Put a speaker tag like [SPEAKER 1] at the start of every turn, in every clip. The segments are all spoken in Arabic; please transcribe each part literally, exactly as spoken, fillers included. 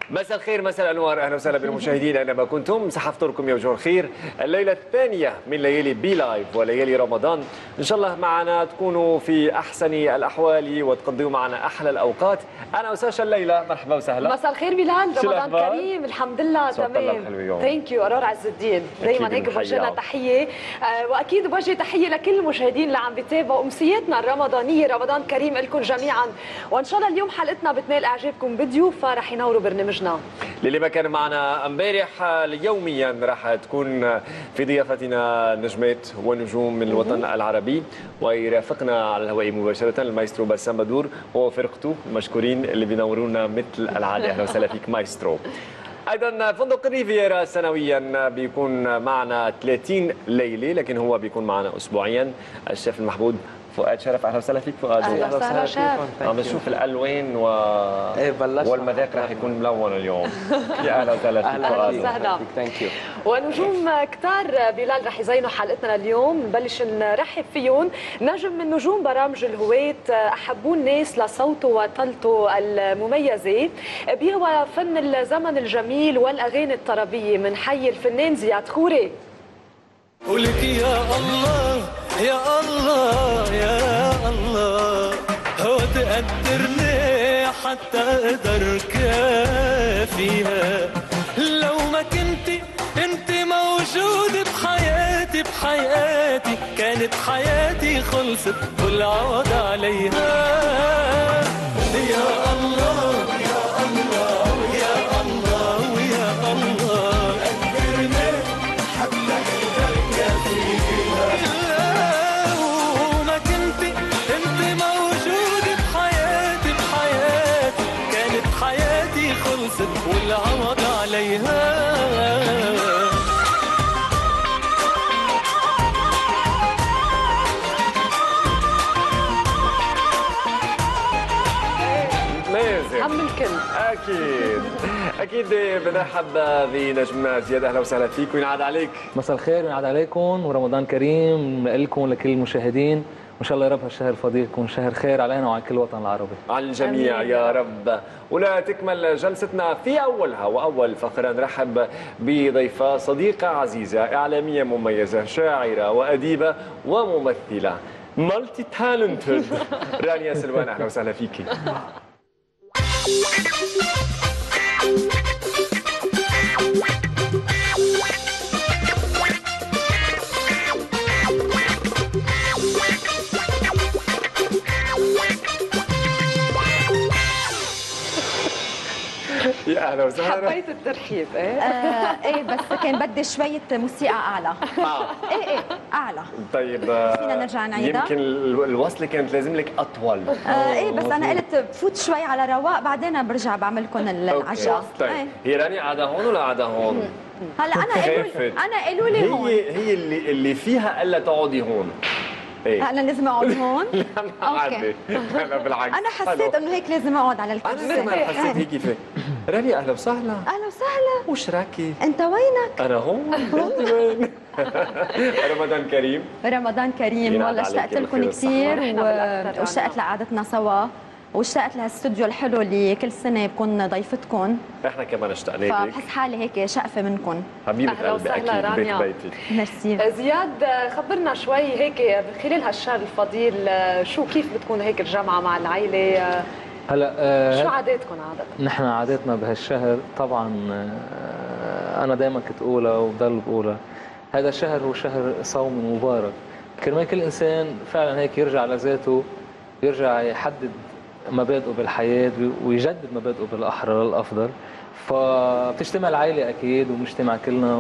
[SPEAKER 1] مساء الخير، مساء الانوار، اهلا وسهلا بالمشاهدين اينما كنتم. سحفتركم يا وجوه الخير الليله الثانيه من ليالي بي لايف وليالي رمضان. ان شاء الله معنا تكونوا في احسن الاحوال وتقضوا معنا احلى الاوقات. انا وساشا الليله، مرحبا وسهلا.
[SPEAKER 2] مساء الخير ميلان، رمضان كريم. الحمد لله تمام. ثانك يو قرار عز الدين. دائما هيك بوجه لنا تحيه، آه واكيد بوجه تحيه لكل المشاهدين اللي عم بيتابعوا امسيتنا الرمضانيه. رمضان كريم لكم جميعا، وان شاء الله اليوم حلقتنا بتنال اعجابكم بضيوف رح ينوروا برنامجنا.
[SPEAKER 1] للي ما كان معنا امبارح، يوميا راح تكون في ضيافتنا نجمات ونجوم من الوطن العربي، ويرافقنا على الهواء مباشره المايسترو بسام بدور وفرقته المشكورين اللي بينورونا مثل العاده. اهلا وسهلا فيك مايسترو. ايضا فندق الريفيرا سنويا بيكون معنا ثلاثين ليله، لكن هو بيكون معنا اسبوعيا. الشيف المحبوب فؤاد شرف، اهلا وسهلا فيك فؤاد.
[SPEAKER 2] اهلا وسهلا شيف.
[SPEAKER 1] عم نشوف الالوان و... والمذاق راح يكون ملون اليوم. يا اهلا وسهلا فيك فؤاد.
[SPEAKER 2] اهلا وسهلا.
[SPEAKER 3] ثانك يو.
[SPEAKER 2] ونجوم كتار بلال رح يزينوا حلقتنا اليوم، نبلش نرحب فيهم. نجم من نجوم برامج الهواة، احبوه الناس لصوته وطلته المميزه، بيهوى فن الزمن الجميل والاغاني الطربيه. من حي الفنان زياد خوري.
[SPEAKER 4] قولك يا الله يا الله يا الله، هو تقدرني حتى اقدر كافيها. لو ما كنتي انت موجودة بحياتي بحياتي كانت حياتي خلصت والعوض عليها. يا الله يا الله يا الله ويا الله قدرني حتى اقدر كافيها. وما كنتي انت موجودة بحياتي بحياتي كانت حياتي خلصت والعوض عليها.
[SPEAKER 2] عم الكل
[SPEAKER 1] اكيد اكيد بنرحب بنجم زياد. اهلا وسهلا فيك وينعاد عليك.
[SPEAKER 3] مساء الخير وينعاد عليكم ورمضان كريم لكم ولكل المشاهدين، وان شاء الله يا رب هالشهر الفضيل يكون شهر خير علينا وعلى كل الوطن العربي.
[SPEAKER 1] على الجميع يا رب. ولا تكمل جلستنا في اولها واول فقره نرحب بضيفه صديقه عزيزه، اعلاميه مميزه، شاعره واديبه وممثله، مالتي تالنتد، رانيا سلوان. اهلا وسهلا فيكي. يا اهلا وسهلا.
[SPEAKER 2] حبيت الترحيب. ايه
[SPEAKER 5] آه ايه بس كان بدي شويه موسيقى اعلى.
[SPEAKER 1] اه
[SPEAKER 5] ايه ايه اعلى.
[SPEAKER 1] طيب
[SPEAKER 5] فينا نرجع نعيدها؟
[SPEAKER 1] يمكن الوصله كانت لازم لك اطول.
[SPEAKER 5] آه ايه بس انا قلت بفوت شوي على رواق بعدين برجع بعمل لكم العجة.
[SPEAKER 1] طيب
[SPEAKER 5] ايه.
[SPEAKER 1] هي رانيا قاعده هون ولا قاعده هون؟
[SPEAKER 5] هلا انا قالوا انا قالوا لي هون.
[SPEAKER 1] هي هي اللي اللي فيها الا تقعدي هون. ايه
[SPEAKER 5] هلا لازم اقعد هون؟
[SPEAKER 1] انا عادي. انا بالعكس
[SPEAKER 5] انا حسيت انه هيك لازم اقعد على الكرسي.
[SPEAKER 1] انا كمان حسيت هيك فيك. رانيا اهلا وسهلا.
[SPEAKER 5] اهلا وسهلا.
[SPEAKER 1] وش راكي؟
[SPEAKER 5] انت وينك؟
[SPEAKER 1] انا هون. انت وين؟ رمضان كريم.
[SPEAKER 5] رمضان كريم. والله اشتقت لكم كثير واشتقت لقعدتنا سوا، واشتقت لهالاستوديو الحلو اللي كل سنه بكون ضيفتكم.
[SPEAKER 1] احنا كمان اشتقنا لك.
[SPEAKER 5] فبحس حالي هيك شقفه منكم.
[SPEAKER 1] حبيبه قلبي اكيد بيت بيتي.
[SPEAKER 5] ميرسي.
[SPEAKER 2] زياد، خبرنا شوي هيك خلال هالشهر الفضيل، شو كيف بتكون هيك الجمعه مع العائله؟
[SPEAKER 3] هلا آه
[SPEAKER 2] شو عاداتكم عاده؟
[SPEAKER 3] نحن عاداتنا بهالشهر طبعا، آه انا دائما كنت اقولها وبضل بقولها، هذا الشهر هو شهر صوم مبارك، كرمال كل انسان فعلا هيك يرجع لذاته، يرجع يحدد مبادئه بالحياه ويجدد مبادئه بالاحرى للافضل. فبتجتمع العائله اكيد وبنجتمع كلنا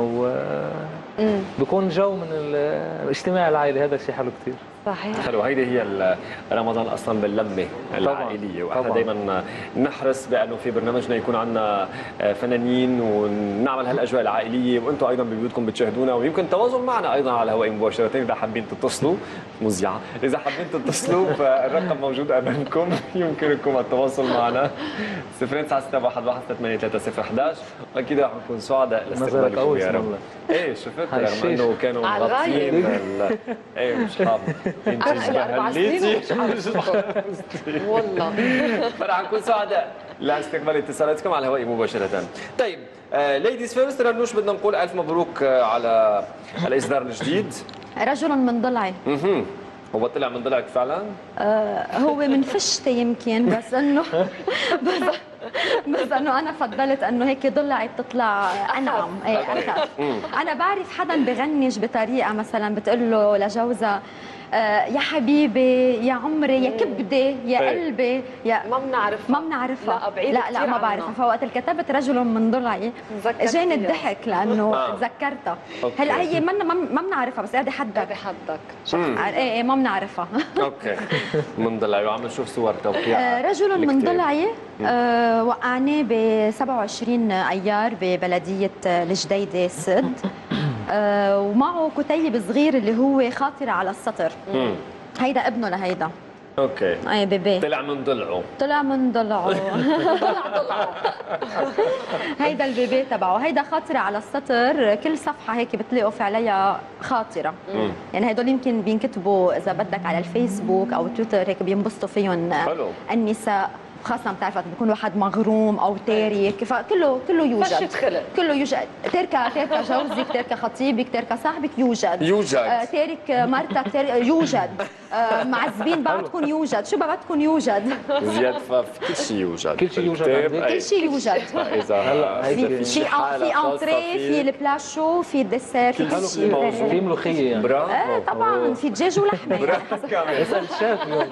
[SPEAKER 3] وبكون جو من الاجتماع العائلي، هذا الشيء حلو كثير.
[SPEAKER 2] صحيح.
[SPEAKER 1] حلو. هيدي هي رمضان اصلا باللمه العائليه، واحنا دائما نحرص بانه في برنامجنا يكون عندنا فنانين ونعمل هالاجواء العائليه، وانتم ايضا ببيوتكم بتشاهدونا، ويمكن التواصل معنا ايضا على الهواء مباشره. اذا حابين تتصلوا مذيعه، اذا حابين تتصلوا فالرقم موجود امامكم، يمكنكم التواصل معنا صفر تسعة ستة واحد واحد ستة ثمانية ثلاثة صفر واحد واحد. واكيد رح نكون سعداء لاستقبالكم يا رب. ايه شفت رغم انه كانوا مغطيين. ايه مش حابب انت
[SPEAKER 2] أربع سنين
[SPEAKER 1] جبهليتي
[SPEAKER 2] والله.
[SPEAKER 1] فرح نكون سعداء لاستقبال اتصالاتكم على الهواء مباشره. طيب ليديز فيرست، رنوش بدنا نقول الف مبروك على الاصدار الجديد
[SPEAKER 5] رجل من ضلعي.
[SPEAKER 1] اها هو طلع من ضلعك فعلا؟
[SPEAKER 5] آه هو من فشتي يمكن، بس انه بس بس انه انا فضلت انه هيك ضلعي بتطلع انعم. ايه اخف. انا بعرف حدا بغنج بطريقه مثلا بتقول له لجوزها آه يا حبيبي يا عمري يا كبدي يا قلبي يا
[SPEAKER 2] ما بنعرف
[SPEAKER 5] ما بنعرفها.
[SPEAKER 2] لا بعيد
[SPEAKER 5] لا لا ما بعرفها. فوقت اللي كتبت رجل من ضلعي جاني الضحك لانه
[SPEAKER 1] آه.
[SPEAKER 5] تذكرتها. هلا هي ما ما بنعرفها بس قاعده حدك
[SPEAKER 2] بحدك.
[SPEAKER 5] ايه ايه ما بنعرفها.
[SPEAKER 1] اوكي من ضلعي وعم نشوف صور توقيع.
[SPEAKER 5] آه رجل من ضلعي آه وقعناه ب سبعة وعشرين ايار ببلديه الجديده السد. آه ومعه كتيب صغير اللي هو خاطره على السطر. مم. هيدا ابنه لهيدا.
[SPEAKER 1] اوكي.
[SPEAKER 5] اي بيبي
[SPEAKER 1] طلع من ضلعه.
[SPEAKER 5] طلع من ضلعه. طلع ضلعه. هيدا البيبي تبعه، هيدا خاطره على السطر، كل صفحه هيك بتلاقوا في عليها خاطره. مم. يعني هدول يمكن بينكتبوا اذا بدك على الفيسبوك او تويتر، هيك بينبسطوا فيهم النساء، خاصة بتعرف بيكون واحد مغروم أو تارك، فكله كله يوجد.
[SPEAKER 2] فشت خلق.
[SPEAKER 5] كله يوجد، تركة تركة جوزك، تركة خطيبك، تركة صاحبك يوجد.
[SPEAKER 1] يوجد.
[SPEAKER 5] آه تارك مرتك تارك يوجد. آه معذبين بعضكم يوجد، شو بدكم يوجد.
[SPEAKER 1] زياد فكل شيء يوجد.
[SPEAKER 3] كل شيء يوجد.
[SPEAKER 5] كل شيء يوجد.
[SPEAKER 1] إذا هلا
[SPEAKER 5] في في انتريه، في البلاشو، في الديسير، في كل شيء.
[SPEAKER 3] في ملوخية يعني.
[SPEAKER 1] برافو.
[SPEAKER 5] طبعا في دجاج ولحمة.
[SPEAKER 3] اسأل الشيف اليوم.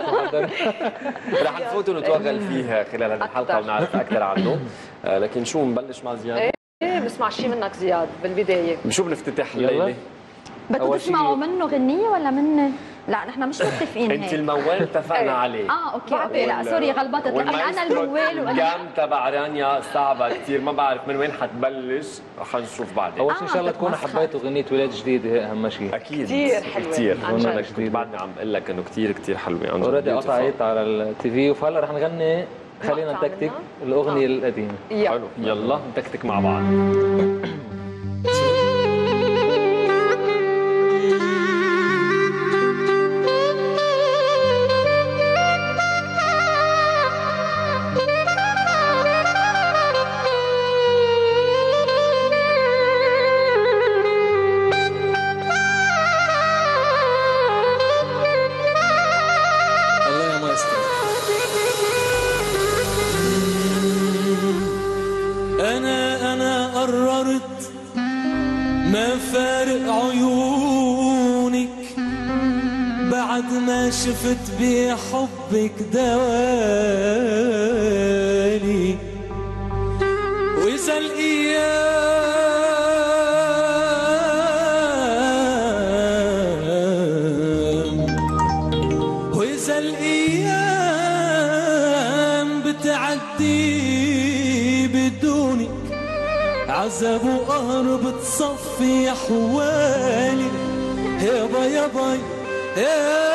[SPEAKER 1] رح نفوت ونتوغل فيه خلال هذه الحلقه ونعرف اكثر عنه. لكن شو نبلش مع زياد؟
[SPEAKER 2] ايه بنسمع شيء منك زياد بالبدايه.
[SPEAKER 1] شو بنفتتح الليله؟
[SPEAKER 5] بدكم تسمعوا منه غنية ولا مني؟ لا نحن مش متفقين هيك.
[SPEAKER 1] انت الموال اتفقنا عليه.
[SPEAKER 5] اه اوكي اوكي لا سوري غلطت. انا الموال
[SPEAKER 1] والجام تبع رانيا صعبه كثير، ما بعرف من وين حتبلش، حنشوف بعدين.
[SPEAKER 3] اول شيء ان شاء الله تكونوا حبيتوا غنية ولاد جديده، هي اهم شيء.
[SPEAKER 1] اكيد
[SPEAKER 2] كثير حلوه
[SPEAKER 1] كثير.
[SPEAKER 2] انا
[SPEAKER 1] كنت بعدني عم بقول لك انه كثير كثير حلوه عن جد.
[SPEAKER 3] اوريدي قطعت على التي في، وهلا رح نغني خلينا نتكتك الاغنيه القديمه.
[SPEAKER 1] حلو يلا نتكتك مع بعض.
[SPEAKER 4] شفت بحبك دوالي، وإذا الأيام وإذا الأيام بتعدي بدونك، عذاب وقهر بتصفي أحوالي. يابا يابا يا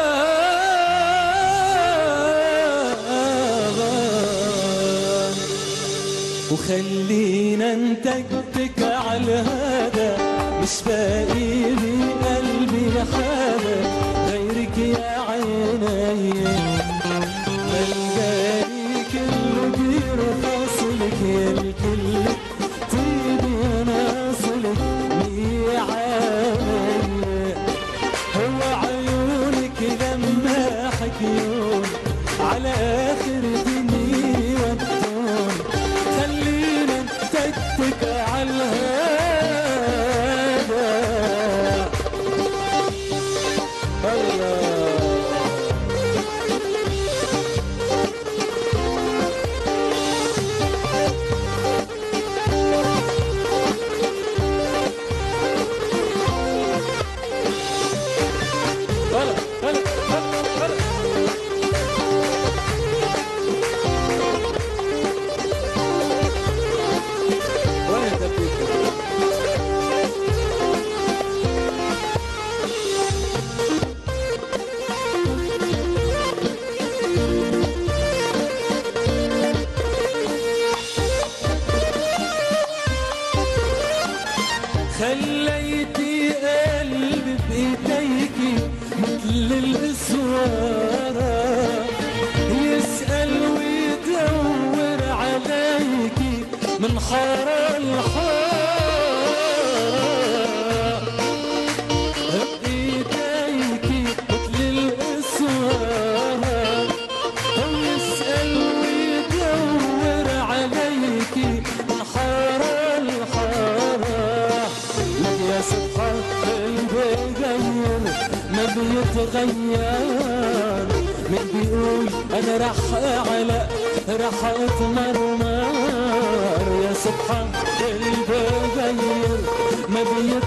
[SPEAKER 4] وخلينا نتكتك على هذا، مش باقي لي قلبي حدا غيرك يا عيني، ملقاني كل بيرخصلك يا الكل طيبي ناصلك يا عيني. هو عيونك لما حكيون على آخر دنيا والدون، خلينا نتكتك على هذا. الله خليتي قلبي بإيديكي مثل الإسوارة، يسأل ويدور من حارة لحارة بإيديكي مثل الإسوار ويسأل ويدور عليكي من حارة لحارة لك يا سبحان قلبي غير ما بيتغير من بيقول أنا رح على رح اتمرمر يا سبحان قلبي غير ما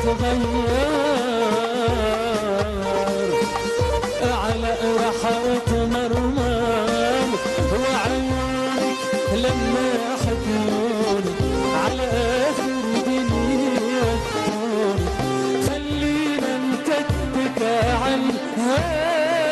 [SPEAKER 4] بيتغير على رح اتمرمر وعيونك لما حكوني على اخر دنيا خلينا نكتك عن هذا.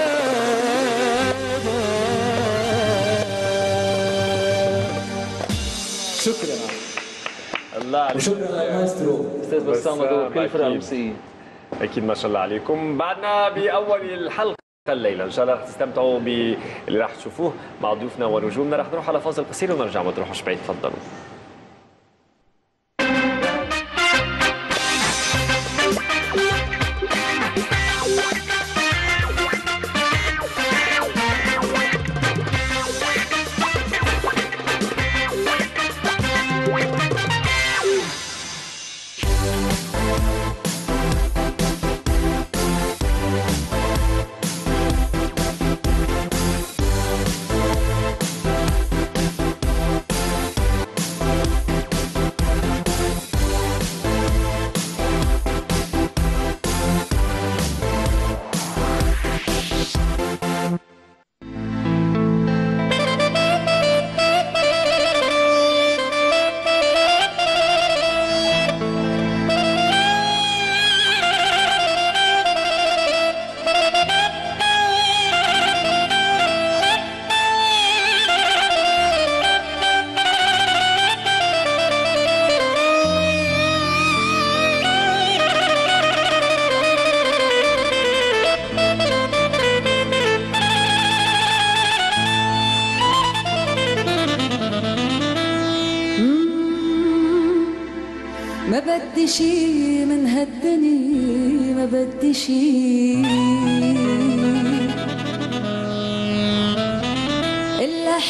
[SPEAKER 4] شكرا
[SPEAKER 1] الله عليك.
[SPEAKER 4] وشكرا للمايسترو
[SPEAKER 3] استاذ بسام مدور كل فرقه
[SPEAKER 1] أكيد.
[SPEAKER 3] موسيقيه.
[SPEAKER 1] اكيد ما شاء الله عليكم. بعدنا باول الحلقه الليله ان شاء الله رح تستمتعوا باللي رح تشوفوه مع ضيوفنا ونجومنا. رح نروح على فاصل قصير ونرجع، ما تروحوش بعيد، تفضلوا.
[SPEAKER 6] ما بدي شي من هالدنيا، ما بدي شي إلا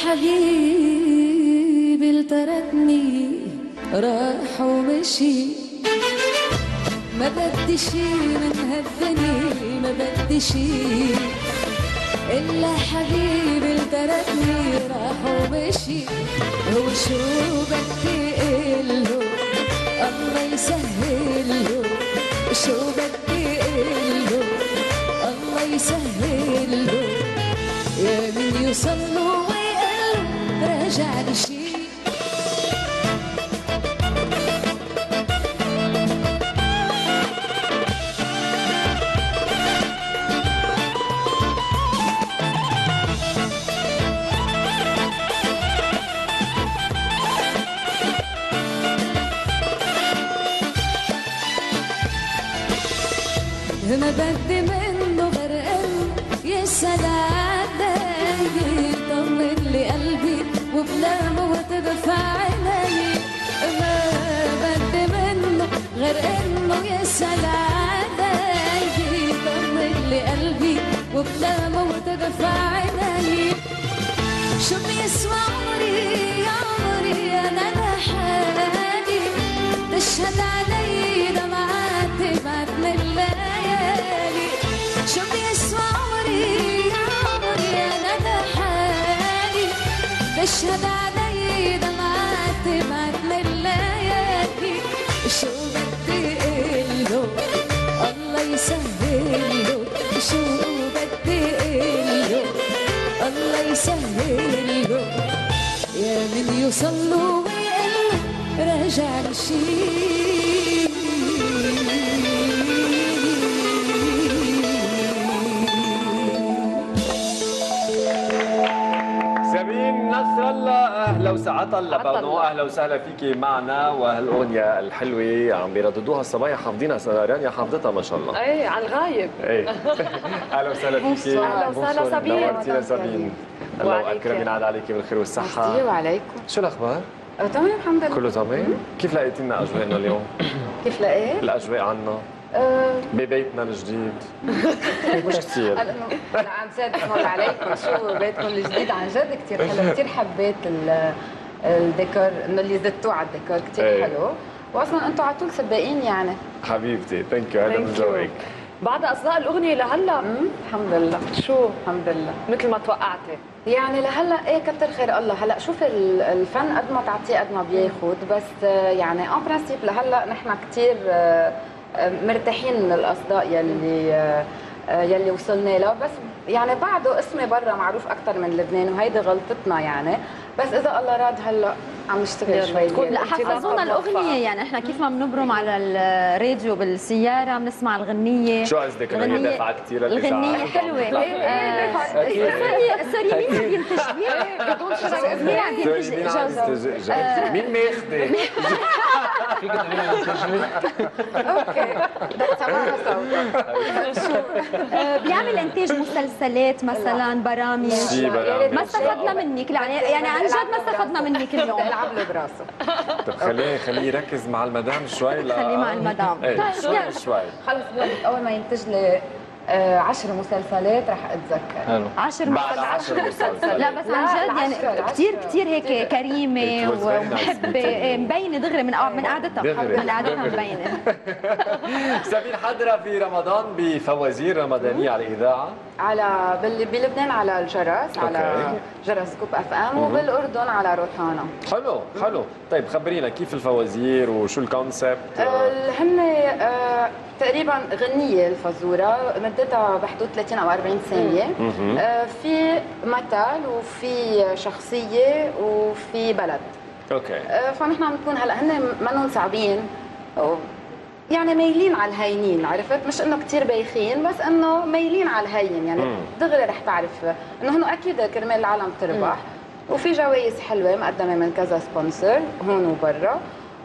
[SPEAKER 6] حبيبي اللي تركني راح ومشي. ما بدي شي من هالدنيا، ما بدي شي إلا حبيبي اللي تركني راح ومشي. وشو بدي إله الله يسهله، شو بدي إله الله يسهله، يا من يوصل له ويقل راجع لي شي. ما بدي منه غير انه يسأل علي، يطمن لي قلبي وبنامه وتدفع عيني. ما بدي منه غير انه يسأل علي، يطمن لي قلبي وبنامه وتدفع عيني. شو بيسوى عمري يا عمري انا لحالي، تشهد علي دمعاتي بعد من الليالي. شو بيسوى عمري يا عمري انا لحالي، تشهد علي دمعاتي بعد من الليالي. شو بدي إله الله يسهله، شو بدي إله الله يسهله، يا من يوصل له ويقل راجع لشي.
[SPEAKER 1] سابين نصر الله، اهلا وسعادة لبنان، اهلا وسهلا فيكي معنا. وهالاغنيه الحلوه عم بيرددوها الصبايا حافظينها، رانيا حافظتها ما شاء الله.
[SPEAKER 2] ايه عن الغايب.
[SPEAKER 1] ايه اهلا وسهلا فيكي.
[SPEAKER 2] اهلا وسهلا سابين.
[SPEAKER 1] نورتينا سابين. الله اكرم ينعاد عليكي بالخير والصحه.
[SPEAKER 7] وعليكم.
[SPEAKER 1] شو الاخبار؟
[SPEAKER 7] آه، تمام الحمد لله.
[SPEAKER 1] كله تمام؟ كيف لقيتي لنا اجواءنا اليوم؟
[SPEAKER 7] كيف لقيت؟
[SPEAKER 1] الاجواء عنا
[SPEAKER 7] آه،
[SPEAKER 1] ببيتنا الجديد مش كثير.
[SPEAKER 7] قال انه لا عن جد هون عليكم شو بيتكم الجديد عن جد كثير حلو، كثير حبيت ال- الديكور انه اللي زدتوه على الديكور كثير
[SPEAKER 1] إيه.
[SPEAKER 7] حلو، واصلا انتم على طول سباقين يعني.
[SPEAKER 1] حبيبتي ثانك يو، هذا من
[SPEAKER 2] Thank you.
[SPEAKER 1] ذوقك.
[SPEAKER 2] بعد اصداء الاغنيه لهلا
[SPEAKER 7] امم الحمد لله.
[SPEAKER 2] شو
[SPEAKER 7] الحمد لله.
[SPEAKER 2] مثل ما توقعتي؟
[SPEAKER 7] يعني لهلا ايه كتر خير الله. هلا شوف ال- الفن قد ما تعطيه قد ما بياخذ، بس آه، يعني ان برانسيب لهلا نحن كثير مرتاحين من الاصداء يلي آه، آه، يلي وصلنا له، بس يعني بعده اسمي برا معروف اكثر من لبنان وهيدي غلطتنا يعني، بس اذا الله راد هلا عم نشتغل شوي.
[SPEAKER 5] لا حفظونا الاغنيه، يعني احنا كيف ما بنبرم على الراديو بالسياره بنسمع الغنيه.
[SPEAKER 1] شو قصدك انه هي دافعه كثير
[SPEAKER 5] الغنيه حلوه. آه، سوري سوري مين عم ينتج لي؟ بدون شرط مين عم ينتج
[SPEAKER 1] مين عم
[SPEAKER 5] اجازه؟
[SPEAKER 1] ينتج؟ مين ماخذه؟
[SPEAKER 3] فيك تقولي لنا
[SPEAKER 7] اوكي بدك تسمعها صوت.
[SPEAKER 5] آه، بيعمل انتاج مسلسلات مثلا، برامج.
[SPEAKER 1] شي برامج.
[SPEAKER 5] ما استفدنا منك يعني، يعني عن جد ما استفدنا منك اليوم.
[SPEAKER 7] العب له براسه.
[SPEAKER 1] طب خليه خليه يركز مع المدام شوي. لا
[SPEAKER 5] خليه مع المدام.
[SPEAKER 1] ايه
[SPEAKER 5] طيب،
[SPEAKER 1] شوي
[SPEAKER 5] يلا.
[SPEAKER 1] شوي.
[SPEAKER 7] خلص بقول لك اول ما ينتج لي آه، عشر مسلسلات رح اتذكر.
[SPEAKER 3] حلو.
[SPEAKER 5] عشر
[SPEAKER 1] بعد عشر مسلسلات.
[SPEAKER 5] لا بس
[SPEAKER 7] لا،
[SPEAKER 5] عن جد
[SPEAKER 7] العشرة،
[SPEAKER 5] يعني
[SPEAKER 7] العشرة.
[SPEAKER 5] كثير كثير هيك كريمه
[SPEAKER 1] It was very nice
[SPEAKER 5] ومحبه،
[SPEAKER 1] meeting you.
[SPEAKER 5] إيه، مبينه دغري من من قعدتها،
[SPEAKER 1] دغري.
[SPEAKER 5] من قعدتها مبينه.
[SPEAKER 1] سابين حضرة في رمضان بفوازير رمضانية على الإذاعة.
[SPEAKER 7] على بال- بلبنان على الجرس، على
[SPEAKER 1] أوكي.
[SPEAKER 7] جرس كوب اف ام، وبالاردن على روتانا.
[SPEAKER 1] حلو حلو. طيب خبرينا كيف الفوازير وشو الكونسبت؟
[SPEAKER 7] آه، هن آه، تقريبا غنية الفزورة مدتها بحدود ثلاثين أو أربعين ثانية.
[SPEAKER 1] مهم.
[SPEAKER 7] آه، في مثل وفي شخصية وفي بلد.
[SPEAKER 1] اوكي.
[SPEAKER 7] آه، فنحن عم نكون هلا هن منهم صعبين، أو يعني مايلين على الهينين، عرفت؟ مش انه كثير بايخين، بس انه مايلين على الهين، يعني
[SPEAKER 1] مم.
[SPEAKER 7] دغري رح تعرف انه هن اكيد كرمال العالم تربح. وفي جوائز حلوه مقدمه من كذا سبونسر هون وبرا،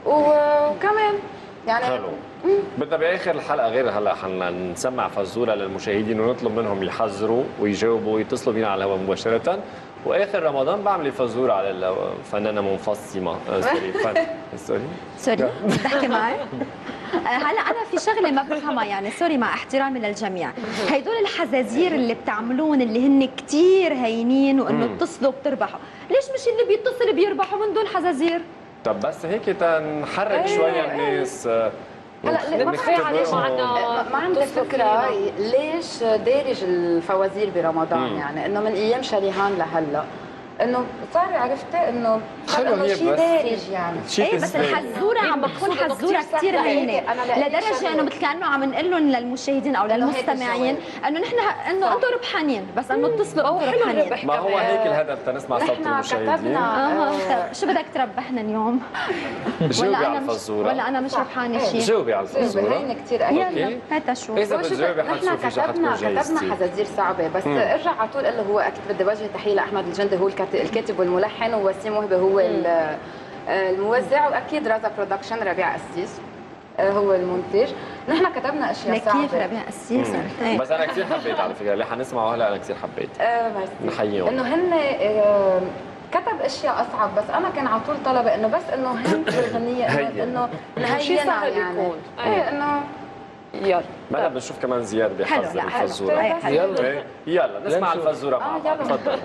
[SPEAKER 7] وكمان يعني
[SPEAKER 1] حلو. بدنا باخر الحلقه غير هلا حنا نسمع فزوره للمشاهدين ونطلب منهم يحذروا ويجاوبوا ويتصلوا بينا على الهواء مباشره. واخر رمضان بعمل فزوره على الفنانه منفصمه. آه، سوري فن سوري
[SPEAKER 5] سوري بتحكي معي؟ آه، هلا انا في شغله ما بفهمها يعني، سوري مع احترامي للجميع، هدول الحزازير اللي بتعملون اللي هن كثير هينين وانه بتصلوا بتربحوا، ليش مش اللي بيتصل بيربحوا من دون حزازير؟
[SPEAKER 1] طب بس هيك تنحرك شويه الناس. آه،
[SPEAKER 7] هلا ما
[SPEAKER 2] بخفي عليه معنا
[SPEAKER 7] ما ما عندك فكره ليش دارج الفوازير برمضان؟
[SPEAKER 1] مم.
[SPEAKER 7] يعني انه من ايام شريهان لهلا انه صار عرفتي انه صار
[SPEAKER 1] حلو
[SPEAKER 7] انه
[SPEAKER 1] هي
[SPEAKER 7] شيء
[SPEAKER 1] بس-
[SPEAKER 7] دارج يعني.
[SPEAKER 1] شيء
[SPEAKER 5] ايه بس
[SPEAKER 1] تسبيح.
[SPEAKER 5] الحزوره عم بتكون حزوره كثير هينه،
[SPEAKER 7] أنا لقيت
[SPEAKER 5] لدرجه
[SPEAKER 7] شغلة.
[SPEAKER 5] انه مثل كانه عم نقول لهم للمشاهدين او
[SPEAKER 7] إنه هيك
[SPEAKER 5] للمستمعين
[SPEAKER 7] الجواب.
[SPEAKER 5] انه نحن انه انتم ربحانين، بس انه اتصلوا انتم
[SPEAKER 2] حلو
[SPEAKER 5] ربحانين.
[SPEAKER 2] الربح.
[SPEAKER 1] ما هو هيك الهدف تنسمع صوت
[SPEAKER 7] نحن
[SPEAKER 1] المشاهدين.
[SPEAKER 7] كتبنا
[SPEAKER 5] اه
[SPEAKER 7] آه،
[SPEAKER 5] طيب شو بدك تربحنا اليوم؟
[SPEAKER 1] جاوبي على
[SPEAKER 5] انا مش
[SPEAKER 1] الفزوره.
[SPEAKER 5] ولا انا مش ربحانه شيء؟
[SPEAKER 1] جاوبي على الفزوره.
[SPEAKER 7] هين كثير اكيد.
[SPEAKER 5] يلا هات شو.
[SPEAKER 1] إذا
[SPEAKER 7] وشو
[SPEAKER 1] بتجاوبي
[SPEAKER 7] نحن
[SPEAKER 1] حتشوفي شو حتكون
[SPEAKER 7] كتبنا
[SPEAKER 1] جايزتي.
[SPEAKER 7] كتبنا حزازير صعبه، بس
[SPEAKER 1] مم.
[SPEAKER 7] ارجع على طول قال له هو اكيد بدي وجه تحيه لاحمد الجندي، هو الكات- الكاتب والملحن، ووسيم وهبه هو ال- الموزع، واكيد رازا برودكشن ربيع قسيس آه، هو المنتج. نحن كتبنا اشياء
[SPEAKER 5] لك
[SPEAKER 7] صعبه.
[SPEAKER 5] كيف ربيع قسيس؟ إيه.
[SPEAKER 1] بس انا كثير حبيت على فكره اللي حنسمعه هلا، انا كثير حبيت.
[SPEAKER 7] آه، ميرسي.
[SPEAKER 1] نحييهم.
[SPEAKER 7] انه هن آه، كتب اشياء اصعب، بس انا كان على طول طلبه انه بس انه هن بالغنيه
[SPEAKER 1] هين.
[SPEAKER 7] انه انه
[SPEAKER 2] شيء
[SPEAKER 7] نهينا
[SPEAKER 2] سهل
[SPEAKER 7] يعني.
[SPEAKER 2] يكون.
[SPEAKER 7] ايه انه
[SPEAKER 2] يلا
[SPEAKER 1] ما بنشوف كمان زياد
[SPEAKER 5] حلو،
[SPEAKER 1] بيحضر
[SPEAKER 5] لا، حلو.
[SPEAKER 1] الفزوره.
[SPEAKER 5] إيه، حلو.
[SPEAKER 3] يلا
[SPEAKER 1] إيه، يلا نسمع
[SPEAKER 3] لنشوف.
[SPEAKER 1] الفزوره مع
[SPEAKER 7] آه،
[SPEAKER 1] بعض.
[SPEAKER 7] يلا.
[SPEAKER 1] تفضل.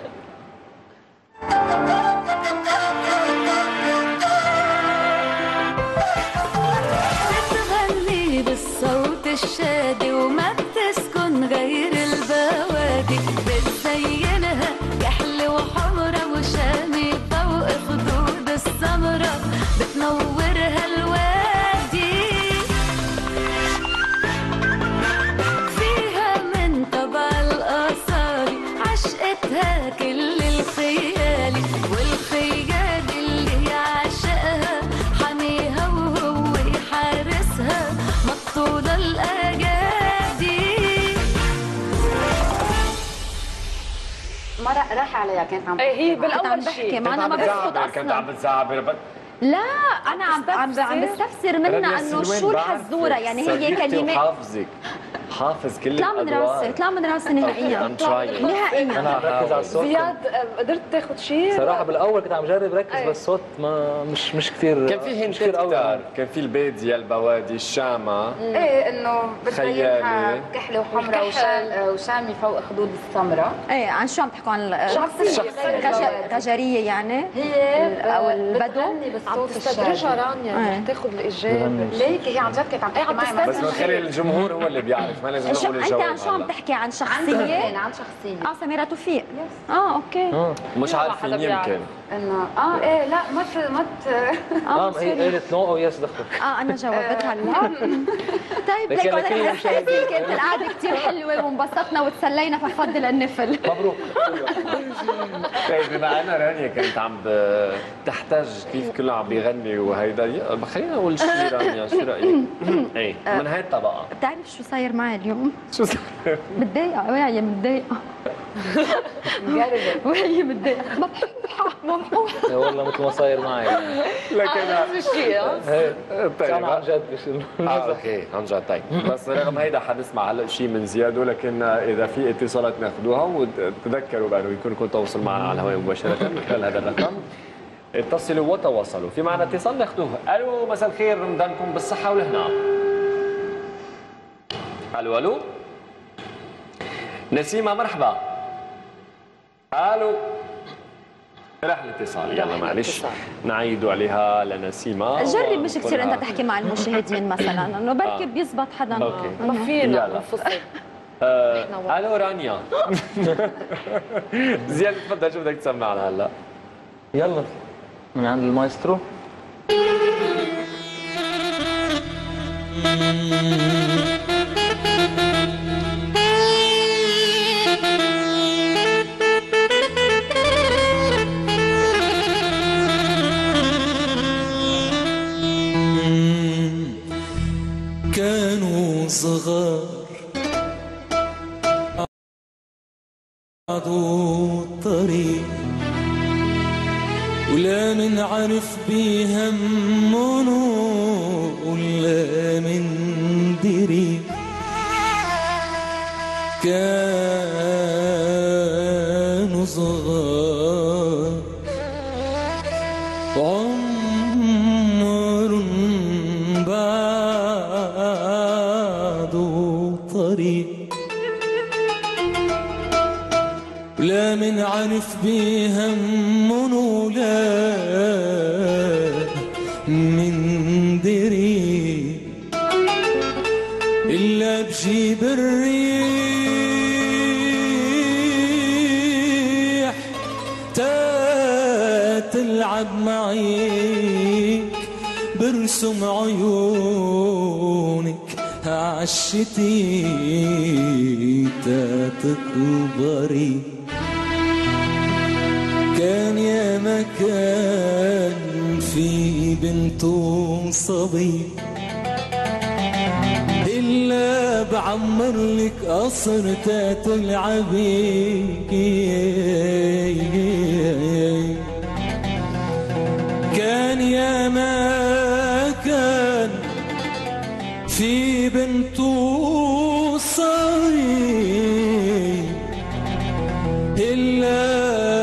[SPEAKER 6] بتغني بالصوت الشادي وما بتسكن غير البوادي، بتزينها كحل وحمرا وشامي فوق خدود السمرة، بتنورها الوادي، فيها من طبع الأصالي عشقتها كل الخيالي، والخيال اللي يعشقها حميها وهو يحارسها مطولة الأجادي.
[SPEAKER 7] مرة راح عليها كانت عم
[SPEAKER 2] ايه هي
[SPEAKER 5] كنت عم
[SPEAKER 2] بالاول
[SPEAKER 5] بحكي
[SPEAKER 2] شيء
[SPEAKER 5] ما انا ما بسكت
[SPEAKER 1] كنت عم
[SPEAKER 5] اصلا.
[SPEAKER 1] بتزعبر.
[SPEAKER 5] لا انا عم عم عم بستفسر منها انه شو الحزوره، يعني هي كلمات
[SPEAKER 1] حافظك حافظ كل
[SPEAKER 5] طلع من راسي، طلع من راسي نهائيا نهائيا.
[SPEAKER 3] انا عم بركز على الصوت.
[SPEAKER 2] زياد قدرت تاخذ شيء؟
[SPEAKER 3] صراحه بالاول كنت عم جرب ركز
[SPEAKER 2] أي.
[SPEAKER 3] بس الصوت ما مش مش كثير
[SPEAKER 1] كان في هنتات كتار، كان في الباديه، البوادي، الشامه.
[SPEAKER 7] ايه انه بتبينها
[SPEAKER 1] خيالي.
[SPEAKER 7] كحله وحمراء وشام وشامي فوق خدود السمراء.
[SPEAKER 5] ايه عن شو عم تحكوا؟ عن
[SPEAKER 7] شخصية.
[SPEAKER 5] غج- غجريه يعني
[SPEAKER 7] هي
[SPEAKER 5] او البدو
[SPEAKER 7] بتغني
[SPEAKER 2] عم
[SPEAKER 7] بالصوت
[SPEAKER 2] تستدرجها
[SPEAKER 7] الشعبي.
[SPEAKER 2] رانيا،
[SPEAKER 5] إيه.
[SPEAKER 2] رح تاخذ الاجابه.
[SPEAKER 7] ليكي هي عن جد كانت عم
[SPEAKER 2] إيه،
[SPEAKER 7] تحكي
[SPEAKER 2] عم
[SPEAKER 7] معي
[SPEAKER 2] تستدرج.
[SPEAKER 1] بس بنخلي الجمهور هو اللي بيعرف، ما لازم
[SPEAKER 5] شو
[SPEAKER 1] نقول
[SPEAKER 5] انت
[SPEAKER 1] الجواب
[SPEAKER 5] عن شو عم
[SPEAKER 1] هلا.
[SPEAKER 5] تحكي؟ عن
[SPEAKER 7] عن
[SPEAKER 5] شخصيه؟
[SPEAKER 7] شخصية عن شخصية
[SPEAKER 5] اه سميرة توفيق. اه اوكي.
[SPEAKER 3] اه
[SPEAKER 1] مش عارفين يمكن.
[SPEAKER 7] انه اه ايه لا مت مت
[SPEAKER 3] اه هي قالت نو او يس دخل.
[SPEAKER 5] اه انا جاوبتها هلا. طيب
[SPEAKER 3] لكن
[SPEAKER 5] ليك
[SPEAKER 3] لكل
[SPEAKER 5] انا
[SPEAKER 3] المشاهدين.
[SPEAKER 5] كانت القعده كثير حلوه وانبسطنا وتسلينا فبفضل النفل.
[SPEAKER 3] مبروك.
[SPEAKER 1] طيب بما ان رانيا كانت عم ب- تحتاج كيف كله عم بيغني وهيدا، خلينا نقول شيء رانيا، شو رايك؟ ايه من هاي الطبقه
[SPEAKER 5] بتعرف شو صاير معي اليوم؟
[SPEAKER 1] شو صار؟
[SPEAKER 5] متضايقه وهي متضايقه وهي متضايقه مبحوحه مبحوحه.
[SPEAKER 3] والله مثل ما صاير معي يعني.
[SPEAKER 1] لكن
[SPEAKER 2] نفس الشيء.
[SPEAKER 3] هيك
[SPEAKER 1] طيب
[SPEAKER 3] انا عن جد مش
[SPEAKER 1] اه اوكي عن جد. طيب بس رغم هيدا حنسمع هلا شيء من زياد، ولكن اذا في اتصالات ناخذوها، وتذكروا بانه يكون لكم تواصل معنا على الهواء مباشره من خلال هذا الرقم. اتصلوا وتواصلوا. في معنا اتصال ناخذوه. الو مساء الخير، رمضانكم بالصحه والهنا. الو الو نسيمه مرحبا. الو راح الاتصال. يلا معلش نعيدوا عليها لنسيمه.
[SPEAKER 5] جرب مش كثير
[SPEAKER 1] ونقولها.
[SPEAKER 5] انت تحكي مع المشاهدين مثلا انه بركي
[SPEAKER 1] آه.
[SPEAKER 5] بيزبط حدا.
[SPEAKER 1] أوكي.
[SPEAKER 2] ما فينا
[SPEAKER 1] يلا.
[SPEAKER 2] ننفصل.
[SPEAKER 1] آه، الو رانيا. زياد تفضل، شو بدك تسمعنا هلا؟
[SPEAKER 3] يلا من عند المايسترو.
[SPEAKER 4] كانوا صغار عضوا الطريق ولا من عرف بيهمنو ولا من دري. كانوا صغار عمر بعدوا طريق لا من عرف بيهمن ولا من دري إلا بجيب الريح تا تلعب معيك برسم عيونك عالشتي تا تكبري. كان يا مكان في بنت وصبي إلا بعمر لك قصر تا تلعبي. كان يا مكان في بنت وصبي إلا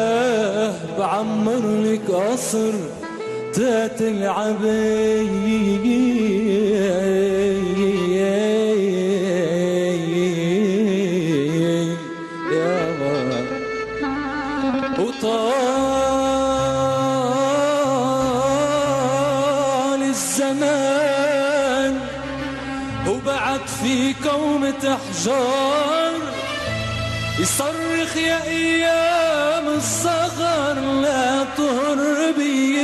[SPEAKER 4] بعمر لك قصر تا تلعبي. وطال الزمان وبعد في كومة أحجار يصرخ يا ايام الصغر لا تهربي.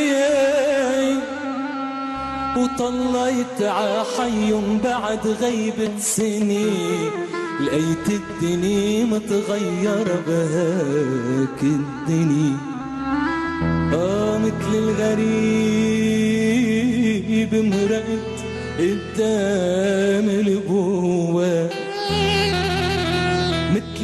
[SPEAKER 4] وطليت ع حي بعد غيبة سنين لقيت الدنيا متغيرة بهاك الدنيا. اه مثل الغريب مرقت قدام البواب مثل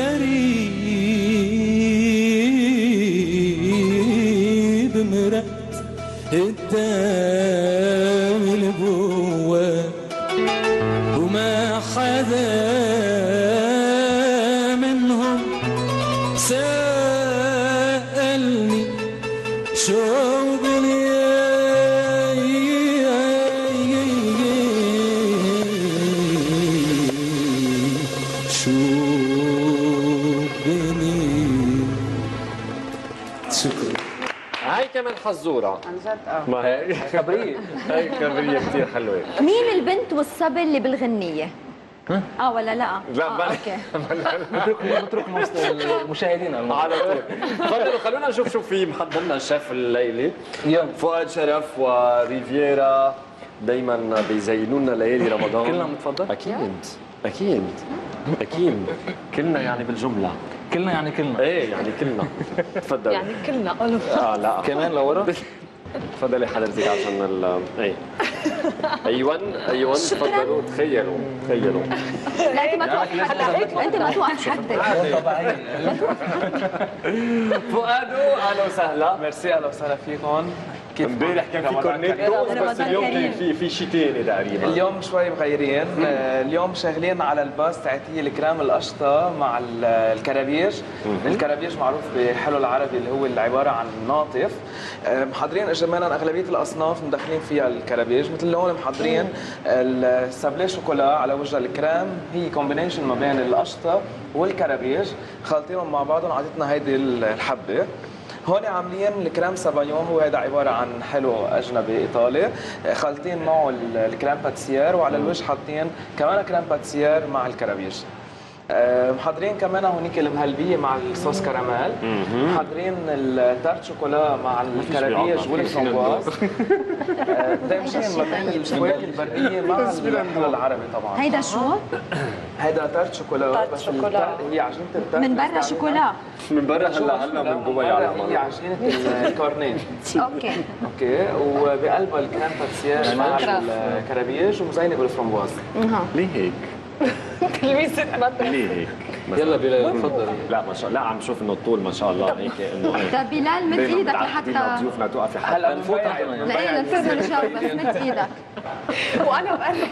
[SPEAKER 4] الغريب مرقت قدام البواب وما ما حدا منهم سألني شو بني شو بني. شكرا.
[SPEAKER 1] هاي كمان حزوره
[SPEAKER 7] عن جد اه
[SPEAKER 1] ما هي
[SPEAKER 3] خبريه.
[SPEAKER 1] هاي خبريه كثير حلوه.
[SPEAKER 5] مين البنت والصبي اللي بالغنيه؟ اه ولا لا؟
[SPEAKER 1] لا
[SPEAKER 5] آه
[SPEAKER 1] بلا.
[SPEAKER 5] اوكي.
[SPEAKER 3] نترك نترك المشاهدين الموضوع.
[SPEAKER 1] على طول. تفضلوا خلونا نشوف شو في محضر لنا الشيف الليله.
[SPEAKER 3] يلا.
[SPEAKER 1] فؤاد شرف وريفيرا دايما بيزينوا لنا ليالي رمضان.
[SPEAKER 3] كلنا بنتفضل؟
[SPEAKER 1] اكيد اكيد اكيد كلنا يعني بالجمله.
[SPEAKER 3] كلنا يعني كلنا.
[SPEAKER 1] ايه يعني كلنا. تفضل.
[SPEAKER 2] يعني كلنا قالوا
[SPEAKER 1] اه لا
[SPEAKER 3] كمان لورا.
[SPEAKER 1] تفضلي حضرتك عشان ال ايه ايوه ايوه تفضلوا تخيلوا تخيلوا.
[SPEAKER 5] لا انت ما توقف حدك، انت ما توقف حدك.
[SPEAKER 3] طبيعي.
[SPEAKER 1] فؤادو اهلا وسهلا.
[SPEAKER 8] ميرسي، اهلا وسهلا فيكم. كيف
[SPEAKER 1] امبارح كان في كورنيتو بس اليوم كان في في شيء ثاني تقريبا.
[SPEAKER 8] اليوم شوي مغيرين. آه، اليوم شغالين على الباس تاعت هي الكرام القشطه مع ال- الكرابيج. الكرابيج معروف بحلو العربي اللي هو اللي عباره عن ناطف. آه، محضرين اجمالا اغلبيه الاصناف مدخلين فيها الكرابيج، مثل هون محضرين السابلي شوكولا على وجه الكرام، هي كومبينيشن ما بين القشطه والكرابيج، خالطينهم مع بعضهم عطتنا هيدي الحبه. هون عاملين الكريم سافايون، هو هذا عباره عن حلو اجنبي ايطالي، خالطين معه ال- الكريم باتسيير، وعلى الوجه حاطين كمان كريم باتسيير مع الكرابيج. آه، محضرين كمان هونيك المهلبيه مع الصوص كراميل، محضرين التارت شوكولا مع الكرابيج والفramboise. آه، دايمشين ما بين الفواكه البريه مع الحلو العربي طبعا.
[SPEAKER 5] هيدا شو؟
[SPEAKER 8] هيدا تارت شوكولا،
[SPEAKER 2] تارت
[SPEAKER 8] بس
[SPEAKER 2] شوكولا.
[SPEAKER 8] التارت هي عجينه التارت
[SPEAKER 5] من برا
[SPEAKER 8] بس
[SPEAKER 5] شوكولا.
[SPEAKER 1] من برا هلا هلا من جوا
[SPEAKER 8] هي
[SPEAKER 1] يعلم.
[SPEAKER 8] عجينه الكورنيش.
[SPEAKER 5] اوكي.
[SPEAKER 8] اوكي، وبقلبها الكريم باتسيير مع الكرابيج ومزينه بالفramboise.
[SPEAKER 5] اها.
[SPEAKER 1] ليه هيك؟
[SPEAKER 2] تلميذة مدرسة.
[SPEAKER 1] ليه هيك؟
[SPEAKER 3] يلا بلال تفضل.
[SPEAKER 1] لا ما شاء الله، لا عم شوف انه الطول ما شاء الله هيك انه هيك.
[SPEAKER 5] طيب بلال مد ايدك لحتى.
[SPEAKER 1] ضيوفنا توقفي حتى
[SPEAKER 8] هلا
[SPEAKER 1] نفوت
[SPEAKER 8] نفوت
[SPEAKER 1] على
[SPEAKER 8] على-
[SPEAKER 5] لا نصير نجاوب بس مد ايدك.
[SPEAKER 2] وانا بقرب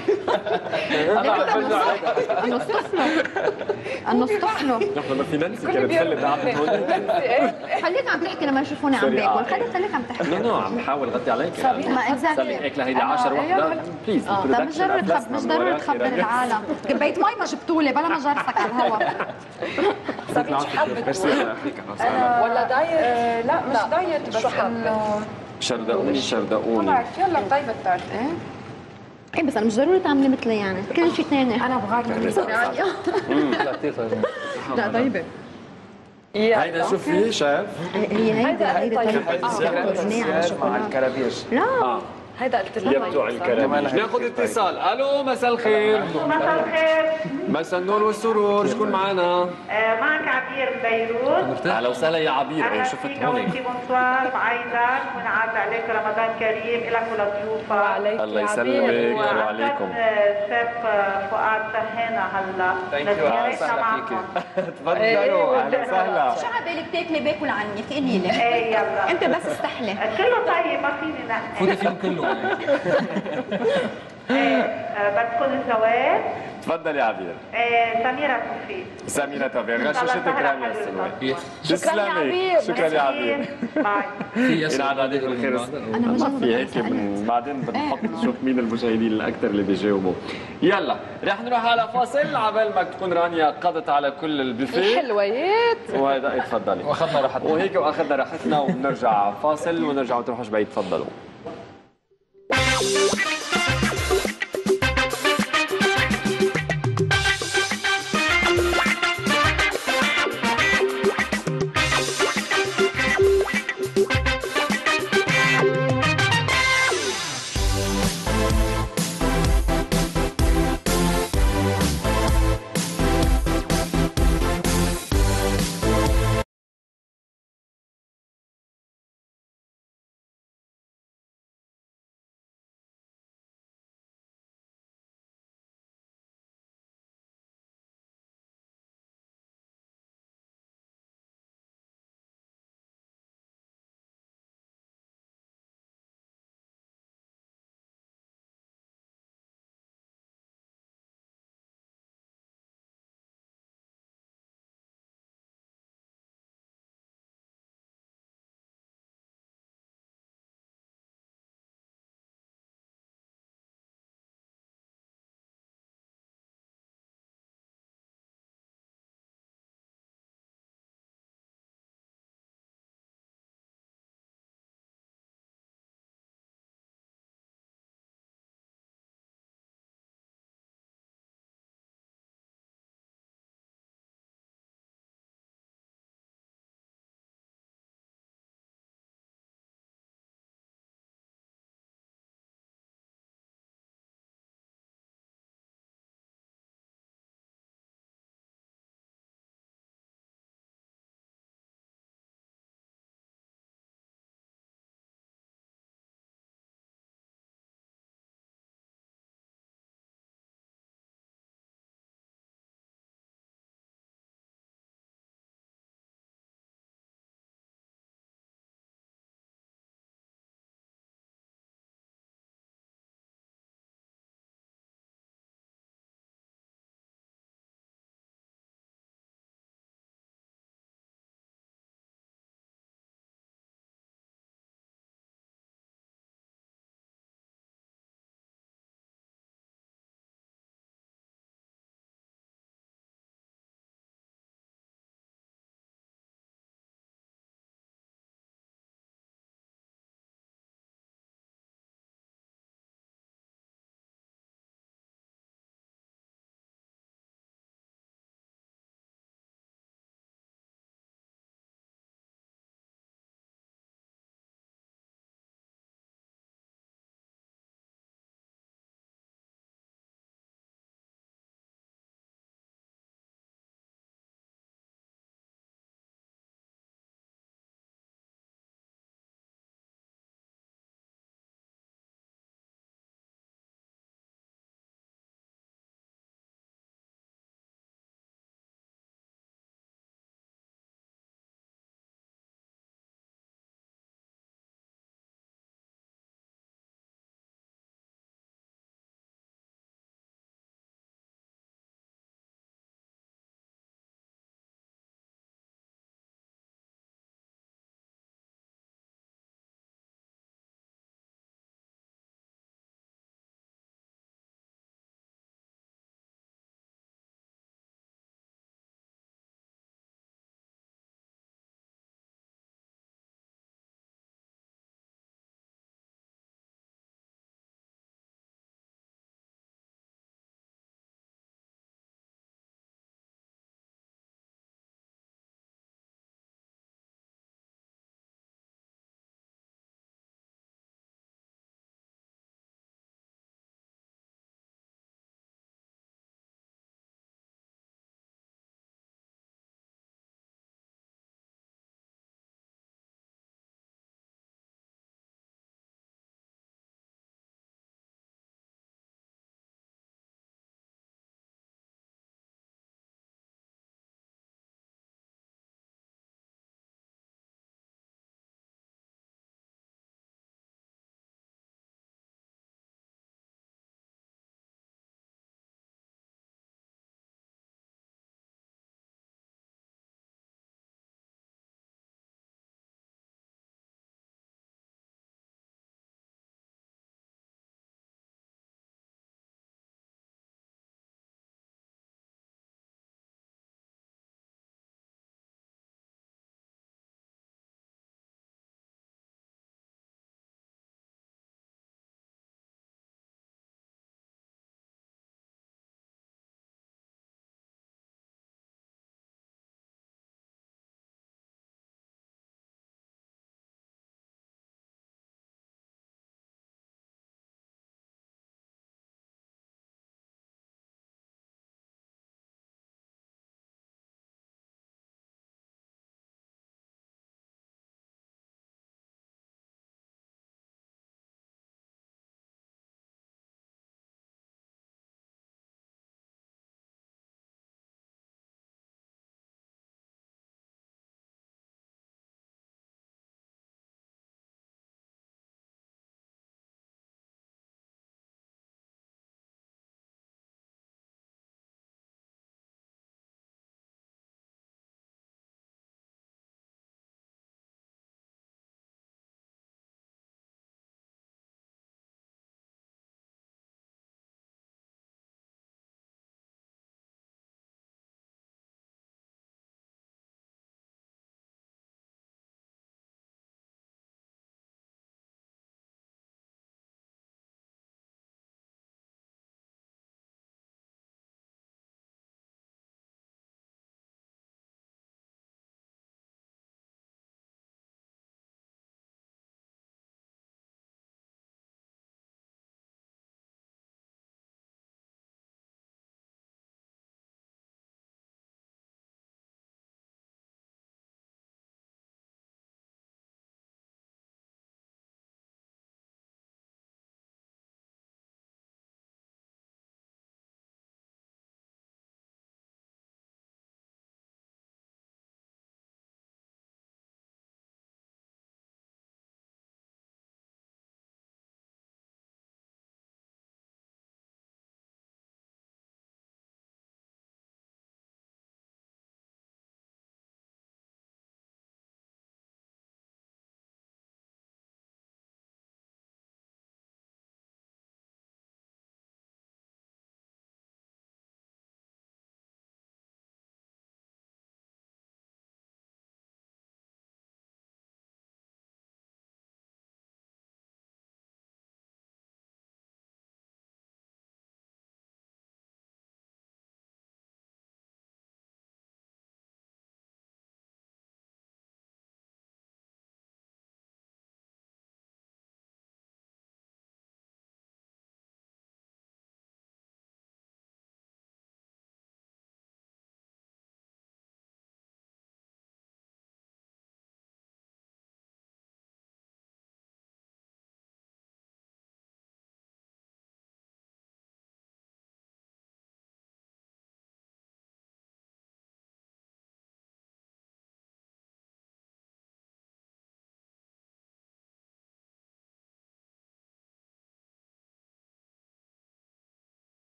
[SPEAKER 5] النص طفله. النص طفله.
[SPEAKER 1] نحن ما في ننسى كانت تخلي قاعدة هون.
[SPEAKER 5] خليك عم تحكي لما يشوفوني عم
[SPEAKER 1] سوري، آه.
[SPEAKER 5] باكل، خليك خليك عم تحكي.
[SPEAKER 1] نو نو عم بحاول غطي عليك.
[SPEAKER 5] ما exactly.
[SPEAKER 1] سامي هيك لهيدي عشرة وحدة بليز.
[SPEAKER 5] اه طيب مش ضروري تخبر، مش ضروري تخبر العالم. كباية مي ما جبتولي بلا ما جرسك على الهواء.
[SPEAKER 2] سابين شو حبت
[SPEAKER 8] ميرسي فيك، اهلا وسهلا.
[SPEAKER 2] ولا دايت؟
[SPEAKER 7] لا مش دايت، بس
[SPEAKER 2] شو حبت؟
[SPEAKER 7] انه
[SPEAKER 1] شردقوني شردقوني.
[SPEAKER 7] بعرف يلا طيب التارت. ايه
[SPEAKER 5] ايه بس انا مش ضروري تعملي مثلي يعني، كل شيء ثاني.
[SPEAKER 7] انا بغار
[SPEAKER 3] لا كثير طيب.
[SPEAKER 5] لا طيبه.
[SPEAKER 1] هيدا شو في شايف؟
[SPEAKER 5] هي هيدا هيدا طيب.
[SPEAKER 8] الكريم باتسيير مع الكرابيج.
[SPEAKER 5] لا
[SPEAKER 2] هيدا قلت
[SPEAKER 1] يا
[SPEAKER 2] لها
[SPEAKER 1] بتوع الكراميج. ناخذ اتصال. الو مساء الخير.
[SPEAKER 9] مساء الخير.
[SPEAKER 1] مساء النور والسرور، شكون معنا؟
[SPEAKER 9] آه، معك عبير من بيروت.
[SPEAKER 1] اهلا وسهلا يا عبير.
[SPEAKER 9] اهلا
[SPEAKER 1] شفت
[SPEAKER 9] فيك
[SPEAKER 1] هون
[SPEAKER 9] وانتي بونسوار بعيدا ونعاد عليك رمضان كريم لك ولضيوفك.
[SPEAKER 2] وعليك
[SPEAKER 1] الله
[SPEAKER 2] يا
[SPEAKER 1] يسلمك
[SPEAKER 2] عبير.
[SPEAKER 1] وعليكم.
[SPEAKER 9] شيف فؤاد سهينا هلا.
[SPEAKER 8] ثانك يو، اهلا وسهلا فيكي.
[SPEAKER 1] تفضلوا اهلا وسهلا.
[SPEAKER 5] شو على بالك تاكلي باكل عنك قولي لي.
[SPEAKER 9] ايه يلا.
[SPEAKER 5] انت بس استحلي.
[SPEAKER 9] كله طيب ما فيني نحكي.
[SPEAKER 3] فوتي فيهم كلهم.
[SPEAKER 9] ايه آه، بدكم الجواب.
[SPEAKER 1] تفضل يا عبير.
[SPEAKER 9] آه، سميرة توفيق.
[SPEAKER 1] سميرة توفيق، غششتك رانيا السلوى.
[SPEAKER 2] شكرا يا عبير.
[SPEAKER 1] شكرا يا عبير.
[SPEAKER 9] باي.
[SPEAKER 3] في اسئله
[SPEAKER 1] ينعاد عليك بالخير.
[SPEAKER 5] انا
[SPEAKER 1] ما
[SPEAKER 5] مجرد
[SPEAKER 1] في هيك من بعدين بنحط نشوف مين المشاهدين الاكثر اللي بيجاوبوا. يلا رح نروح على فاصل عبال ما تكون رانيا قضت على كل البوفيه.
[SPEAKER 2] الحلويات.
[SPEAKER 1] وهذا تفضلي.
[SPEAKER 3] واخذنا راحتنا.
[SPEAKER 1] وهيك واخذنا راحتنا وبنرجع فاصل ونرجع تروحوا بعيد. تفضلوا.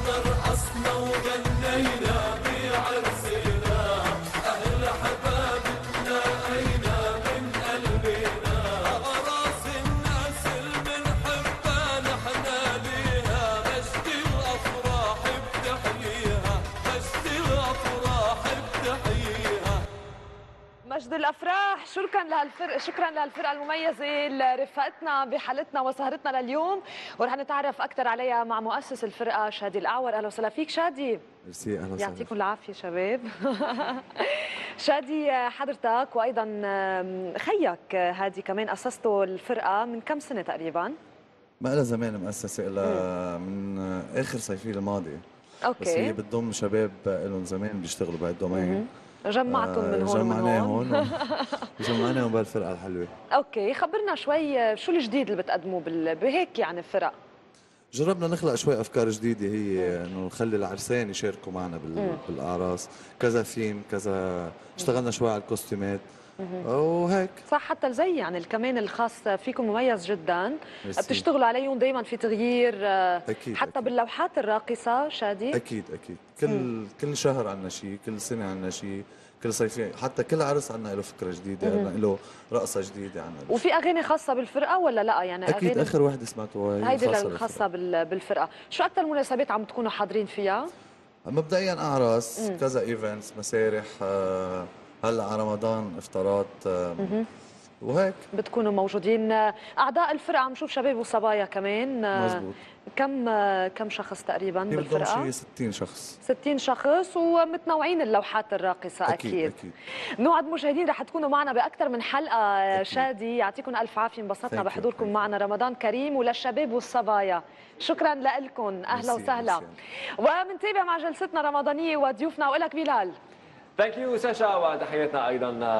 [SPEAKER 4] رقصنا وغنينا بعرسنا أهل حبابتنا أينا من قلبنا أراس الناس المنحبة نحنا ليها مجد الأفراح بتحييها مجد الأفراح بتحييها.
[SPEAKER 2] مجد الافراح. شكرا لهالفرقه، شكرا لهالفرقه المميزه اللي رفقتنا بحلقتنا وسهرتنا لليوم، ورح نتعرف اكثر عليها مع مؤسس الفرقه شادي الأعور. اهلا وسهلا فيك شادي.
[SPEAKER 10] ميرسي، اهلا وسهلا.
[SPEAKER 2] يعطيكم العافيه شباب. شادي، حضرتك وايضا خيك هادي كمان اسستوا الفرقه من كم سنه تقريبا؟
[SPEAKER 10] ما لها زمان مؤسسه، الا من اخر صيفيه الماضيه.
[SPEAKER 2] اوكي.
[SPEAKER 10] بس هي بتضم شباب لهم زمان بيشتغلوا بهالدومين.
[SPEAKER 2] جمعتم من هون ومن
[SPEAKER 10] جمعناهم جمعناهم بهالفرقه الحلوه.
[SPEAKER 2] اوكي، خبرنا شوي شو الجديد اللي بتقدموه بهيك يعني الفرق؟
[SPEAKER 10] جربنا نخلق شوي افكار جديده، هي انه نخلي العرسان يشاركوا معنا بالاعراس، كذا ثيم، كذا اشتغلنا شوي على الكوستيمات وهيك.
[SPEAKER 2] صح، حتى الزي يعني الكمان الخاص فيكم مميز جدا. بتشتغلوا عليهم دائما في تغيير.
[SPEAKER 10] أكيد
[SPEAKER 2] حتى
[SPEAKER 10] أكيد.
[SPEAKER 2] باللوحات الراقصه شادي.
[SPEAKER 10] اكيد اكيد كل مم. كل شهر عندنا شيء، كل سنه عندنا شيء، كل صيفيه، حتى كل عرس عندنا له فكره جديده، له رقصه جديده عندنا.
[SPEAKER 2] وفي اغاني خاصه بالفرقه ولا لا؟ يعني
[SPEAKER 10] اكيد
[SPEAKER 2] أغاني
[SPEAKER 10] اخر وحده سمعتوها
[SPEAKER 2] هيدي الخاصه بالفرقه. شو اكثر مناسبات عم تكونوا حاضرين فيها؟
[SPEAKER 10] مبدئيا اعراس، كذا ايفنتس، مسارح، آه هلا على رمضان افطارات، آه وهيك
[SPEAKER 2] بتكونوا موجودين. اعضاء الفرقه عم نشوف شباب وصبايا كمان.
[SPEAKER 10] مزبوط.
[SPEAKER 2] كم كم شخص تقريبا بالفرقه؟
[SPEAKER 10] شيء ستين شخص.
[SPEAKER 2] ستين شخص، ومتنوعين اللوحات الراقصه. اكيد اكيد, أكيد. نوعد مشاهدين رح تكونوا معنا باكثر من حلقه. أكيد. شادي، يعطيكم الف عافيه، انبسطنا بحضوركم معنا. رمضان كريم وللشباب والصبايا. شكرا لكم، اهلا وسهلا. ومنتابع مع جلستنا رمضانيه وضيوفنا، والك بلال.
[SPEAKER 1] ثانك يو ساشا، وتحياتنا ايضا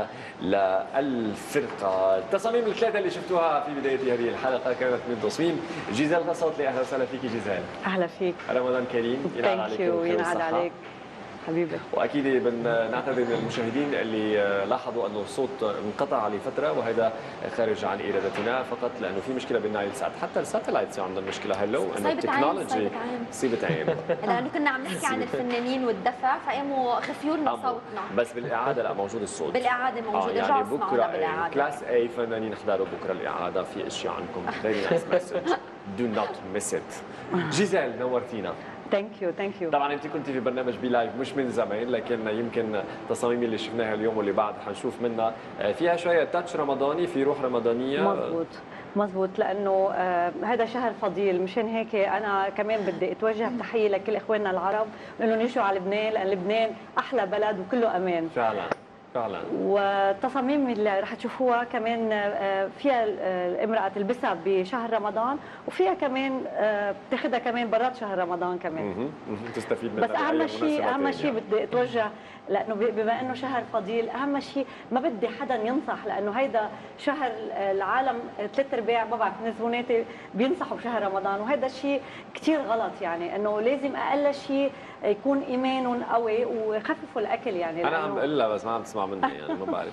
[SPEAKER 1] للفرقه. التصاميم الثلاثه اللي شفتوها في بدايه هذه الحلقه كانت من تصميم جيزال غصوطلي. اهلا وسهلا فيك جيزال.
[SPEAKER 11] اهلا فيك.
[SPEAKER 1] رمضان كريم،
[SPEAKER 11] ينعاد عليك وينعاد عليك حبيبي.
[SPEAKER 1] واكيد بنعتذر من المشاهدين اللي لاحظوا انه الصوت انقطع لفتره، وهذا خارج عن ارادتنا فقط لانه في مشكله بالنايل سات. حتى الساتلايتس عندهم مشكله هلو، انه التكنولوجي صيبه عين.
[SPEAKER 5] لانه كنا عم نحكي عن الفنانين والدفع فقاموا خفيوا لنا صوتنا.
[SPEAKER 1] بس بالاعاده لا، موجود الصوت
[SPEAKER 5] بالاعاده موجود.
[SPEAKER 1] آه يعني بكره كلاس اي فنانين احضروا بكره الاعاده، في اشياء عندكم. فيري نايس مسج، دو نوت ميس ات. جيزال، نورتينا.
[SPEAKER 11] ثانك يو ثانك يو.
[SPEAKER 1] طبعا انت كنت في برنامج بي لايف مش من زمان، لكن يمكن التصاميم اللي شفناها اليوم واللي بعد حنشوف منها فيها شويه تاتش رمضاني، في روح رمضانيه.
[SPEAKER 11] مزبوط مزبوط، لانه آه هذا شهر فضيل، مشان هيك انا كمان بدي اتوجه بتحيه لكل اخواننا العرب انه يجوا على لبنان، لان لبنان احلى بلد وكله امان
[SPEAKER 1] فعلا فعلا.
[SPEAKER 11] والتصاميم اللي رح تشوفوها كمان فيها الامراه تلبسها بشهر رمضان، وفيها كمان بتاخذها كمان برات شهر رمضان كمان.
[SPEAKER 1] تستفيد منها.
[SPEAKER 11] بس اهم شيء اهم شيء بدي اتوجه، لانه بما انه شهر فضيل، اهم شيء ما بدي حدا ينصح، لانه هيدا شهر العالم ثلاث ارباع ما بعرف من زبوناتي بينصحوا بشهر رمضان، وهذا الشيء كثير غلط. يعني انه لازم اقل شيء يكون ايمانهم قوي ويخففوا الاكل. يعني
[SPEAKER 1] انا عم بقول لها بس ما عم تسمع مني، يعني ما بعرف.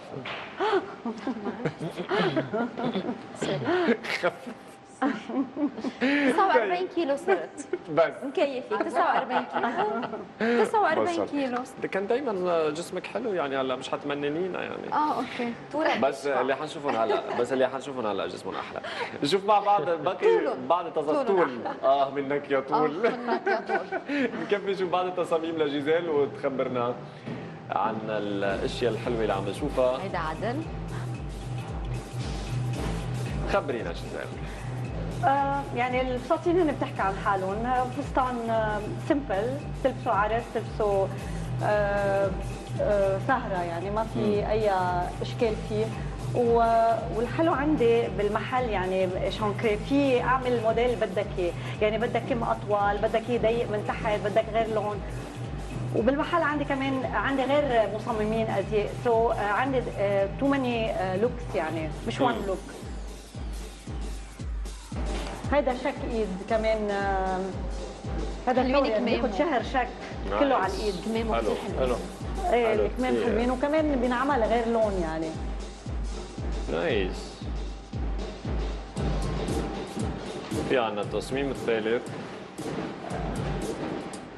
[SPEAKER 5] تسعة وأربعين كيلو صرت
[SPEAKER 1] بس
[SPEAKER 5] مكيفه. تسعة وأربعين كيلو تسعة وأربعين كيلو.
[SPEAKER 1] كان دايما جسمك حلو، يعني هلا مش حتمننينا يعني.
[SPEAKER 5] اه اوكي.
[SPEAKER 1] بس اللي حنشوفهم هلا بس اللي حنشوفهم هلا جسمهم احلى. نشوف مع بعض باقي بعض التصاميم. اه منك يا طول.
[SPEAKER 5] منك يا طول.
[SPEAKER 1] نكمل نشوف بعض التصاميم لجيزال وتخبرنا عن الاشياء الحلوه اللي عم نشوفها.
[SPEAKER 5] هيدا عدل.
[SPEAKER 11] خبرينا جيزال. آه يعني الفساتين هن بتحكي عن حالهم، فستان آه سمبل، تلبسوا عرس، تلبسوا آه آه سهره، يعني ما في اي اشكال فيه. والحلو عندي بالمحل يعني شانكري، في اعمل موديل بدك اياه، يعني بدك كم اطول، بدك اياه ضيق من تحت، بدك غير لون. وبالمحل عندي كمان عندي غير مصممين ازياء، سو so, uh, عندي تو ماني لوكس، يعني مش وان لوك. هيدا شك ايد كمان، هذا حلوين بياخذ شهر شك كله على الايد.
[SPEAKER 5] كمامه كثير حلو.
[SPEAKER 11] ايه الكمام حلوين، وكمان بينعمل غير لون يعني.
[SPEAKER 1] نايس. في عندنا التصميم الثالث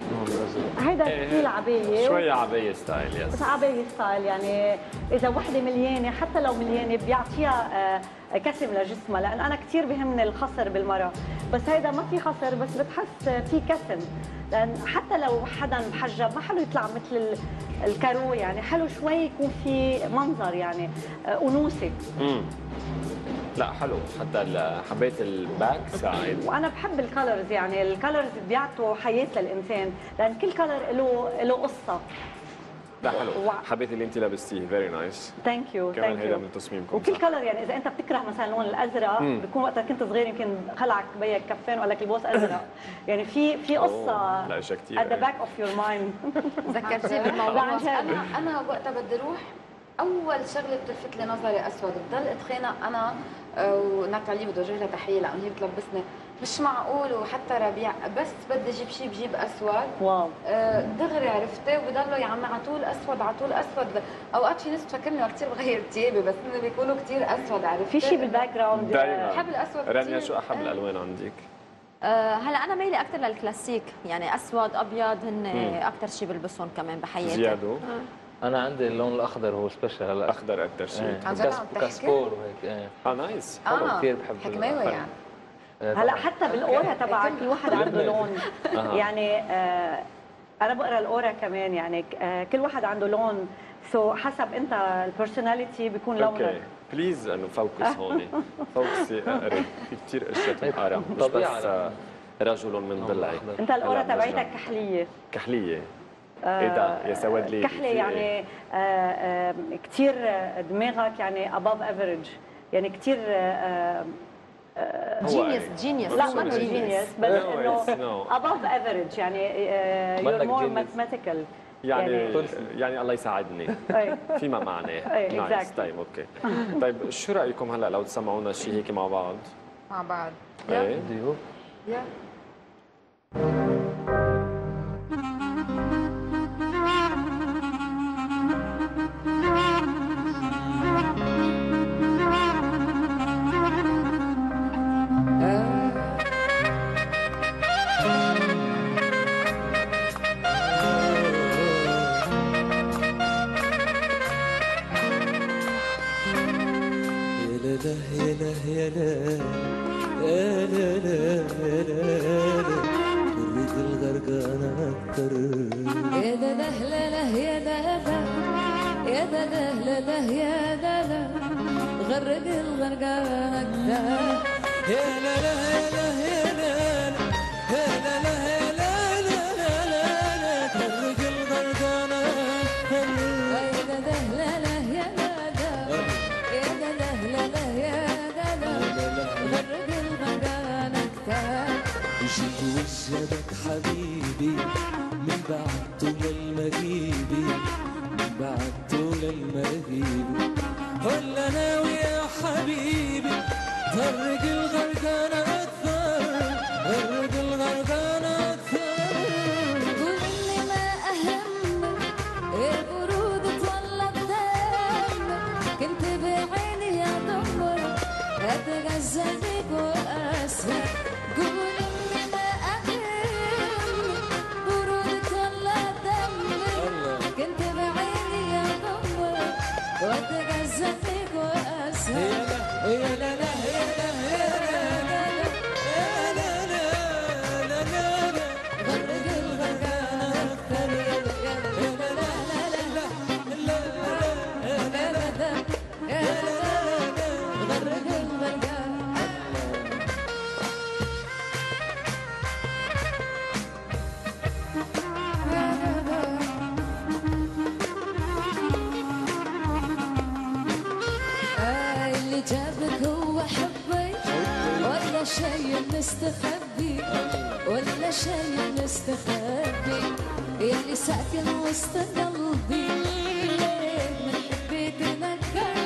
[SPEAKER 11] ستيل عبايه
[SPEAKER 1] شويه عبايه ستايل يس
[SPEAKER 11] بس عبايه ستايل يعني اذا وحده مليانه حتى لو مليانه بيعطيها كسم لجسمها لان انا كثير بهمني الخصر بالمراه بس هيدا ما في خصر بس بتحس في كسم لان حتى لو حدا محجب ما حلو يطلع مثل الكارو يعني حلو شوي يكون في منظر يعني انوثه.
[SPEAKER 1] امم لا حلو حتى حبيت الباك سايد
[SPEAKER 11] وانا بحب الكالرز يعني الكالرز بيعطوا حياه للانسان لان كل كالر له له قصه.
[SPEAKER 1] لا حلو حبيت اللي انت لابستيه فيري نايس
[SPEAKER 11] ثانك يو
[SPEAKER 1] كمان هيدا من تصميمكم
[SPEAKER 11] وكل كلر يعني اذا انت بتكره مثلا اللون الازرق بيكون وقتها كنت صغير يمكن خلعك بيك كفين ولا لباس ازرق يعني في في قصه
[SPEAKER 1] لا اشياء كثير
[SPEAKER 11] at the back of your mind
[SPEAKER 7] ذكرتيه بالموضوع انا انا وقتها بدي اروح اول شغله بتلفت لي نظري اسود بضل اتخانق انا وناتالي بدي اوجه لها تحيه لانه هي بتلبسني مش معقول وحتى ربيع بس بدي اجيب شيء بجيب اسود
[SPEAKER 11] واو
[SPEAKER 7] دغري عرفتي وبضلوا يا عمي على طول اسود على طول اسود اوقات في ناس بتفكرني كثير بغير ثيابي بس انه بيكونوا كثير اسود عرفتي
[SPEAKER 11] في شيء بالباك جراوند
[SPEAKER 7] بحب الاسود
[SPEAKER 1] رانيا شو احب الالوان عندك؟
[SPEAKER 5] أه هلا انا مايله اكثر للكلاسيك يعني اسود ابيض هن اكثر شيء بحبهم كمان بحياتي.
[SPEAKER 1] زيادو
[SPEAKER 3] انا عندي اللون الاخضر هو سبيشال هلا
[SPEAKER 1] اخضر اكثر شيء
[SPEAKER 3] كاسبور وهيك
[SPEAKER 1] اه نايس
[SPEAKER 7] حلو
[SPEAKER 3] كثير بحب
[SPEAKER 7] حكماوي يعني
[SPEAKER 11] هلا حتى بالاورا تبع كل واحد عنده لون يعني آه انا بقرا الاورا كمان يعني آه كل واحد عنده لون سو حسب انت البيرسوناليتي بيكون لونك
[SPEAKER 1] اوكي بليز انه فوكس هون فوكسي اقرب في كثير اشياء تنقرا مش بس رجل من ضلعي
[SPEAKER 11] انت الاورا تبعيتك كحليه
[SPEAKER 1] كحليه ايه ده يا سواد لي
[SPEAKER 11] كحلي يعني كثير دماغك يعني above average يعني كثير
[SPEAKER 5] جينيوس جينيوس
[SPEAKER 11] لا ما جينيوس بس انه above average يعني you're more mathematical
[SPEAKER 1] يعني يعني, يعني الله يساعدني فيما معناه نايس طيب اوكي طيب شو رايكم هلا لو تسمعونا شيء هيك مع بعض
[SPEAKER 7] مع بعض
[SPEAKER 1] ايه
[SPEAKER 7] يا
[SPEAKER 6] مستخبي ولا شايل مستخبي يلي ساكن وسط قلبي ليه من حبي تنكر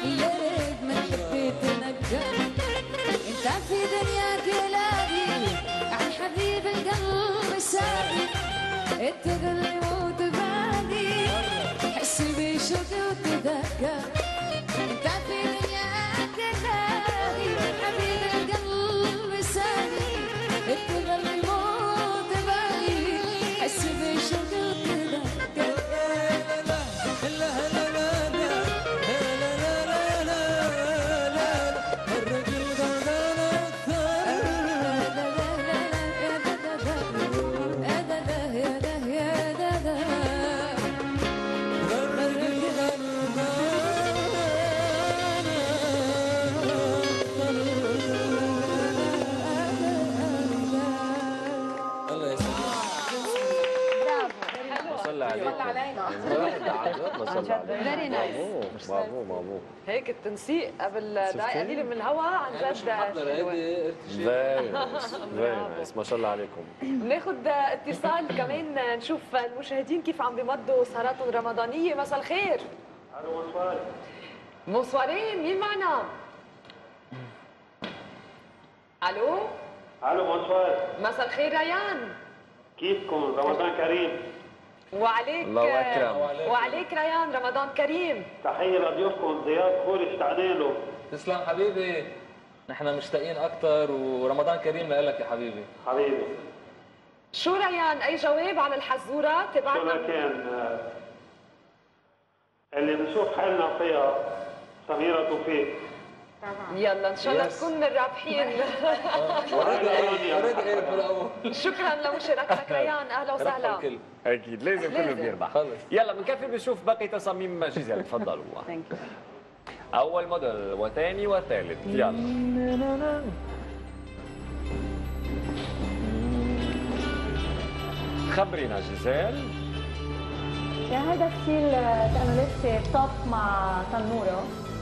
[SPEAKER 6] ليه من حبي تنكر انت في دنياك لاقي عن حبيب القلب ساقي انت قلبي موت باقي حس بشوق وتذكر انت في دنياك لاقي حبيب القلب ساقي انت قلبي موت باقي حس بشوق
[SPEAKER 1] عليكم.
[SPEAKER 7] صلى علينا.
[SPEAKER 1] ما شاء الله عليكم.
[SPEAKER 5] فيري نايس.
[SPEAKER 1] برافو برافو.
[SPEAKER 2] هيك التنسيق قبل دقائق قليله من الهواء عن جد حلوة.
[SPEAKER 1] فيري نايس فيري نايس ما شاء الله عليكم.
[SPEAKER 2] بناخذ اتصال كمان نشوف المشاهدين كيف عم بيمضوا سهراتهم الرمضانيه. مساء الخير.
[SPEAKER 12] الو بونسوار.
[SPEAKER 2] بونسوارين، مين معنا؟ الو
[SPEAKER 12] الو بونسوار.
[SPEAKER 2] مساء الخير ريان.
[SPEAKER 12] كيفكم؟ رمضان كريم.
[SPEAKER 2] وعليك
[SPEAKER 1] الله أكرم.
[SPEAKER 2] وعليك ريان، رمضان كريم.
[SPEAKER 12] تحيه لضيوفكم ضياف خوري، اشتقنا له.
[SPEAKER 3] تسلم حبيبي، نحن مشتاقين اكثر ورمضان كريم لك يا حبيبي.
[SPEAKER 12] حبيبي.
[SPEAKER 2] شو ريان، اي جواب على الحزوره تبعنا؟
[SPEAKER 12] شو لكان آه، اللي بنشوف حالنا فيها سميرة توفيق.
[SPEAKER 2] يلا ان شاء الله تكون من الرابحين. شكرا لمشاركتك ريان، اهلا وسهلا.
[SPEAKER 1] اكيد لازم كله بيربح. يلا بنكفي بنشوف باقي تصاميم جيزيل، تفضلوا. اول موديل وثاني وثالث، يلا. خبرينا جيزيل.
[SPEAKER 11] يعني هذا ستيل انا لابسه توب مع تنوره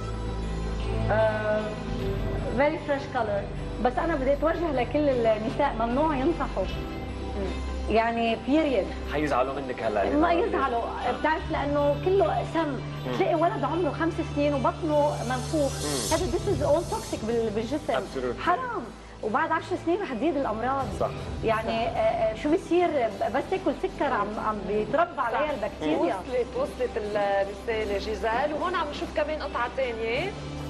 [SPEAKER 11] فيري فريش كولر، بس انا بدي اتوجه لكل النساء ممنوع ينصحوا، يعني بيريد.
[SPEAKER 1] حيزعلوا منك هلا.
[SPEAKER 11] ما يزعلوا، بتعرف لانه كله سم، تلاقي ولد عمره خمس سنين وبطنه منفوخ، هذا ذس از اول توكسيك بالجسم. Absolutely. حرام، وبعد عشر سنين رح تزيد الامراض.
[SPEAKER 1] صح.
[SPEAKER 11] يعني شو بيصير بس تاكل سكر عم عم بيتربى عليها البكتيريا.
[SPEAKER 2] وصلت وصلت الرساله جيزيل، وهون عم نشوف كمان قطعه ثانيه.